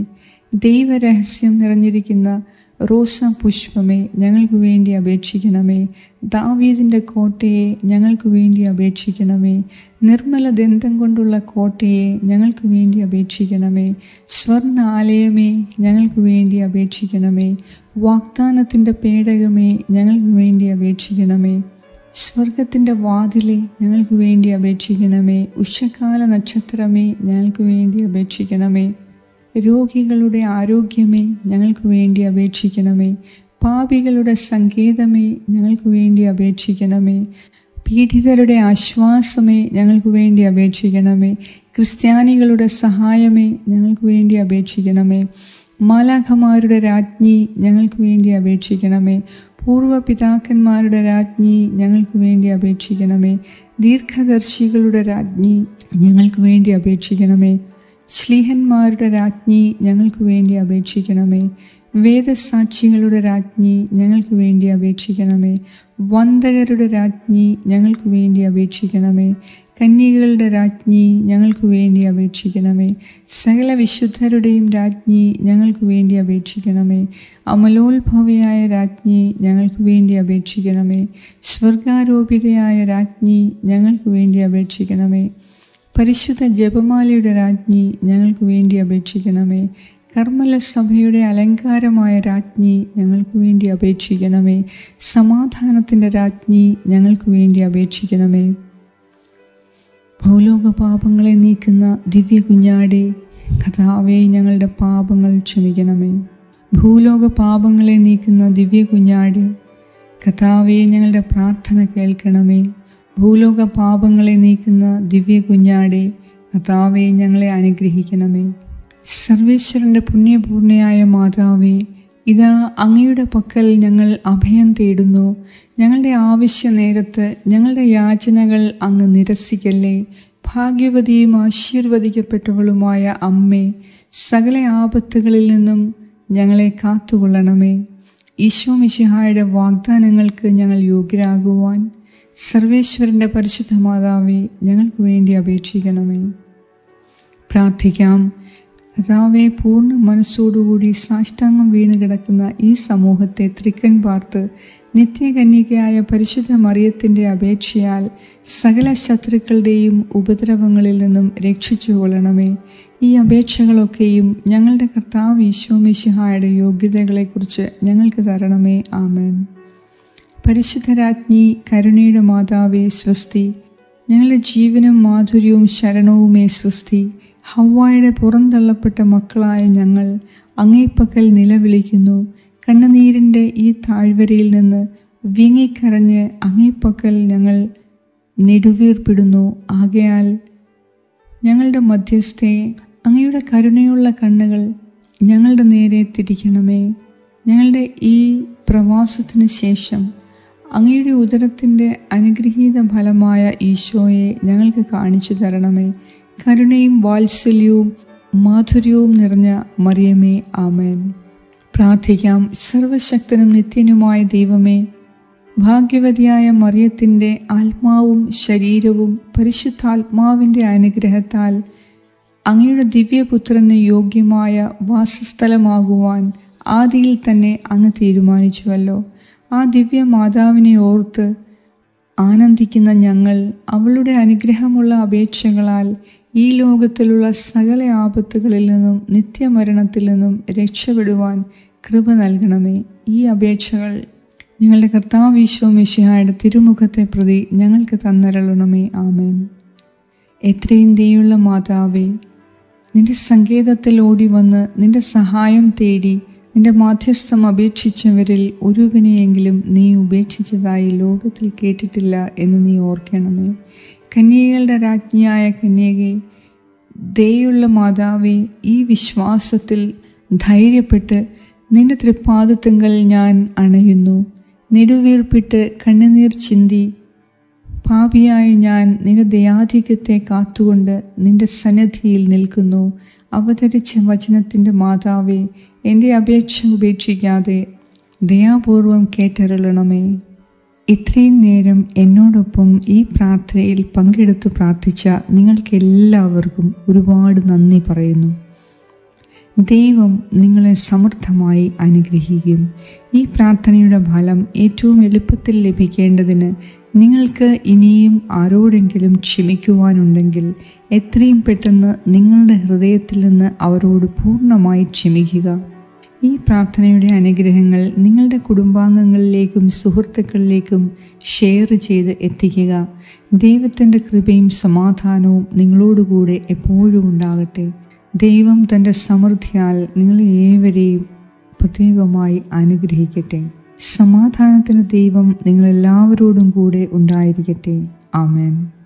ദൈവരഹസ്യം നിറഞ്ഞിരിക്കുന്ന റോസാ പുഷ്പമേ ഞങ്ങൾക്ക് വേണ്ടി അപേക്ഷിക്കണമേ. ദാവീദിൻ്റെ കോട്ടയെ ഞങ്ങൾക്ക് വേണ്ടി അപേക്ഷിക്കണമേ. നിർമ്മല ദന്തം കൊണ്ടുള്ള കോട്ടയെ ഞങ്ങൾക്ക് വേണ്ടി അപേക്ഷിക്കണമേ. സ്വർണ്ണ ആലയമേ ഞങ്ങൾക്ക് വേണ്ടി അപേക്ഷിക്കണമേ. വാഗ്ദാനത്തിൻ്റെ പേടകമേ ഞങ്ങൾക്ക് വേണ്ടി അപേക്ഷിക്കണമേ. സ്വർഗത്തിൻ്റെ വാതിലെ ഞങ്ങൾക്ക് വേണ്ടി അപേക്ഷിക്കണമേ. ഉഷകാല നക്ഷത്രമേ ഞങ്ങൾക്ക് വേണ്ടി അപേക്ഷിക്കണമേ. രോഗികളുടെ ആരോഗ്യമേ ഞങ്ങൾക്ക് വേണ്ടി അപേക്ഷിക്കണമേ. പാപികളുടെ സങ്കേതമേ ഞങ്ങൾക്ക് വേണ്ടി അപേക്ഷിക്കണമേ. പീഡിതരുടെ ആശ്വാസമേ ഞങ്ങൾക്ക് വേണ്ടി അപേക്ഷിക്കണമേ. ക്രിസ്ത്യാനികളുടെ സഹായമേ ഞങ്ങൾക്ക് വേണ്ടി അപേക്ഷിക്കണമേ. മാലാഖമാരുടെ രാജ്ഞി ഞങ്ങൾക്ക് വേണ്ടി അപേക്ഷിക്കണമേ. പൂർവ്വപിതാക്കന്മാരുടെ രാജ്ഞി ഞങ്ങൾക്ക് വേണ്ടി അപേക്ഷിക്കണമേ. ദീർഘദർശികളുടെ രാജ്ഞി ഞങ്ങൾക്ക് വേണ്ടി അപേക്ഷിക്കണമേ. ശ്ലീഹന്മാരുടെ രാജ്ഞി ഞങ്ങൾക്ക് വേണ്ടി അപേക്ഷിക്കണമേ. വേദസാക്ഷികളുടെ രാജ്ഞി ഞങ്ങൾക്ക് വേണ്ടി അപേക്ഷിക്കണമേ. വന്ദകരുടെ രാജ്ഞി ഞങ്ങൾക്ക് വേണ്ടി അപേക്ഷിക്കണമേ. കന്യകകളുടെ രാജ്ഞി ഞങ്ങൾക്ക് വേണ്ടി അപേക്ഷിക്കണമേ. സകല വിശുദ്ധരുടെയും രാജ്ഞി ഞങ്ങൾക്ക് വേണ്ടി അപേക്ഷിക്കണമേ. അമലോത്ഭവയായ രാജ്ഞി ഞങ്ങൾക്ക് വേണ്ടി അപേക്ഷിക്കണമേ. സ്വർഗാരോപിതയായ രാജ്ഞി ഞങ്ങൾക്ക് വേണ്ടി അപേക്ഷിക്കണമേ. പരിശുദ്ധ ജപമാലയുടെ രാജ്ഞി ഞങ്ങൾക്ക് വേണ്ടി അപേക്ഷിക്കണമേ. കർമ്മല സഭയുടെ അലങ്കാരമായ രാജ്ഞി ഞങ്ങൾക്ക് വേണ്ടി അപേക്ഷിക്കണമേ. സമാധാനത്തിൻ്റെ രാജ്ഞി ഞങ്ങൾക്ക് വേണ്ടി അപേക്ഷിക്കണമേ. ഭൂലോക പാപങ്ങളെ നീക്കുന്ന ദിവ്യ കുഞ്ഞാടേ, കർത്താവേ ഞങ്ങളുടെ പാപങ്ങൾ ക്ഷമിക്കണമേ. ഭൂലോക പാപങ്ങളെ നീക്കുന്ന ദിവ്യ കുഞ്ഞാടേ, കർത്താവേ ഞങ്ങളുടെ പ്രാർത്ഥന കേൾക്കണമേ. ഭൂലോക പാപങ്ങളെ നീക്കുന്ന ദിവ്യ കുഞ്ഞാടേ, കർത്താവേ ഞങ്ങളെ അനുഗ്രഹിക്കണമേ. സർവേശ്വരൻ്റെ പുണ്യപൂർണ്ണയായ മാതാവേ, ഇതാ അങ്ങയുടെ പക്കൽ ഞങ്ങൾ അഭയം തേടുന്നു. ഞങ്ങളുടെ ആവശ്യ നേരത്ത് ഞങ്ങളുടെ യാചനകൾ അങ്ങ് നിരസിക്കല്ലേ. ഭാഗ്യവതിയും ആശീർവദിക്കപ്പെട്ടവളുമായ അമ്മേ, സകല ആപത്തുകളിൽ നിന്നും ഞങ്ങളെ കാത്തുകൊള്ളണമേ. ഈശോ മിശിഹായുടെ വാഗ്ദാനങ്ങൾക്ക് ഞങ്ങൾ യോഗ്യരാകുവാൻ സർവേശ്വരൻ്റെ പരിശുദ്ധ മാതാവേ ഞങ്ങൾക്ക് വേണ്ടി അപേക്ഷിക്കണമേ. പ്രാർത്ഥിക്കാം. കർത്താവെ, പൂർണ്ണ മനസ്സോടുകൂടി സാഷ്ടാംഗം വീണ് കിടക്കുന്ന ഈ സമൂഹത്തെ തൃക്കൺ പാർത്ത് നിത്യകന്യകയായ പരിശുദ്ധ മറിയത്തിൻ്റെ അപേക്ഷയാൽ സകല ശത്രുക്കളുടെയും ഉപദ്രവങ്ങളിൽ നിന്നും രക്ഷിച്ചു കൊള്ളണമേ. ഈ അപേക്ഷകളൊക്കെയും ഞങ്ങളുടെ കർത്താവ് ഈശോ മിശിഹായുടെ യോഗ്യതകളെക്കുറിച്ച് ഞങ്ങൾക്ക് തരണമേ. ആമേൻ. പരിശുദ്ധരാജ്ഞി, കരുണയുടെ മാതാവേ, സ്വസ്തി. ഞങ്ങളുടെ ജീവനും മാധുര്യവും ശരണവുമേ, സ്വസ്തി. ഹവ്വായുടെ പുറന്തള്ളപ്പെട്ട മക്കളായ ഞങ്ങൾ അങ്ങേപ്പക്കൽ നിലവിളിക്കുന്നു. കണ്ണുനീരിൻ്റെ ഈ താഴ്വരയിൽ നിന്ന് വിങ്ങിക്കരഞ്ഞ് അങ്ങേപ്പക്കൽ ഞങ്ങൾ നെടുവീർപ്പിടുന്നു. ആകയാൽ ഞങ്ങളുടെ മധ്യസ്ഥയെ അങ്ങയുടെ കരുണയുള്ള കണ്ണുകൾ ഞങ്ങളുടെ നേരെ തിരിക്കണമേ. ഞങ്ങളുടെ ഈ പ്രവാസത്തിന് ശേഷം അങ്ങയുടെ ഉദരത്തിൻ്റെ അനുഗ്രഹീത ഫലമായ ഈശോയെ ഞങ്ങൾക്ക് കാണിച്ചു തരണമേ. കരുണയും വാത്സല്യവും മാധുര്യവും നിറഞ്ഞ മറിയമേ, ആമേൻ. പ്രാർത്ഥിക്കാം. സർവശക്തനും നിത്യനുമായ ദൈവമേ, ഭാഗ്യവതിയായ മറിയത്തിൻ്റെ ആത്മാവും ശരീരവും പരിശുദ്ധാത്മാവിൻ്റെ അനുഗ്രഹത്താൽ അങ്ങയുടെ ദിവ്യപുത്രന് യോഗ്യമായ വാസസ്ഥലമാകുവാൻ ആദിയിൽ തന്നെ അങ്ങ് തീരുമാനിച്ചുവല്ലോ. ആ ദിവ്യ മാതാവിനെ ഓർത്ത് ആനന്ദിക്കുന്ന ഞങ്ങൾ അവളുടെ അനുഗ്രഹമുള്ള അപേക്ഷകളാൽ ഈ ലോകത്തിലുള്ള സകല ആപത്തുകളിൽ നിന്നും നിത്യമരണത്തിൽ നിന്നും രക്ഷപ്പെടുവാൻ കൃപ നൽകണമേ. ഈ അപേക്ഷകൾ ഞങ്ങളുടെ കർത്താവ് ഈശോ മിശിഹായുടെ തിരുമുഖത്തെ പ്രതി ഞങ്ങൾക്ക് തന്നരുളണമേ. ആമേൻ. എത്രയും ദയുള്ള മാതാവേ, നിന്റെ സങ്കേതത്തിൽ ഓടി വന്ന് നിന്റെ സഹായം തേടി നിന്റെ മാധ്യസ്ഥം അപേക്ഷിച്ചവരിൽ ഒരുവനെയെങ്കിലും നീ ഉപേക്ഷിച്ചതായി ലോകത്തിൽ കേട്ടിട്ടില്ല എന്ന് നീ ഓർക്കണമേ. കന്യകകളുടെ രാജ്ഞിയായ കന്യകേ, ദയുള്ള മാതാവേ, ഈ വിശ്വാസത്തിൽ ധൈര്യപ്പെട്ട് നിന്റെ തൃപ്പാദത്തിങ്കൽ ഞാൻ അണയുന്നു. നെടുവീർപ്പിട്ട് കണ്ണുനീർ ചിന്തി പാപിയായ ഞാൻ നിന്റെ ദയാധിക്യത്തെ കാത്തുകൊണ്ട് നിന്റെ സന്നിധിയിൽ നിൽക്കുന്നു. അവതരിച്ച വചനത്തിൻ്റെ മാതാവേ, എൻ്റെ അപേക്ഷ ഉപേക്ഷിക്കാതെ ദയാപൂർവം കേട്ടരുളണമേ. ഇത്രയും നേരം എന്നോടൊപ്പം ഈ പ്രാർത്ഥനയിൽ പങ്കെടുത്ത് പ്രാർത്ഥിച്ച നിങ്ങൾക്കെല്ലാവർക്കും ഒരുപാട് നന്ദി പറയുന്നു. ദൈവം നിങ്ങളെ സമൃദ്ധമായി അനുഗ്രഹിക്കും. ഈ പ്രാർത്ഥനയുടെ ഫലം ഏറ്റവും എളുപ്പത്തിൽ ലഭിക്കേണ്ടതിന് നിങ്ങൾക്ക് ഇനിയും ആരോടെങ്കിലും ക്ഷമിക്കുവാനുണ്ടെങ്കിൽ എത്രയും പെട്ടെന്ന് നിങ്ങളുടെ ഹൃദയത്തിൽ നിന്ന് അവരോട് പൂർണ്ണമായി ക്ഷമിക്കുക. ഈ പ്രാർത്ഥനയുടെ അനുഗ്രഹങ്ങൾ നിങ്ങളുടെ കുടുംബാംഗങ്ങളിലേക്കും സുഹൃത്തുക്കളിലേക്കും ഷെയർ ചെയ്ത് എത്തിക്കുക. ദൈവത്തിൻ്റെ കൃപയും സമാധാനവും നിങ്ങളോടുകൂടെ എപ്പോഴും ഉണ്ടാകട്ടെ. ദൈവം തൻ്റെ സമൃദ്ധിയാൽ നിങ്ങളെ ഏവരെയും പ്രത്യേകമായി അനുഗ്രഹിക്കട്ടെ. സമാധാനത്തിന് ദൈവം നിങ്ങളെല്ലാവരോടും കൂടെ ഉണ്ടായിരിക്കട്ടെ. ആമേൻ.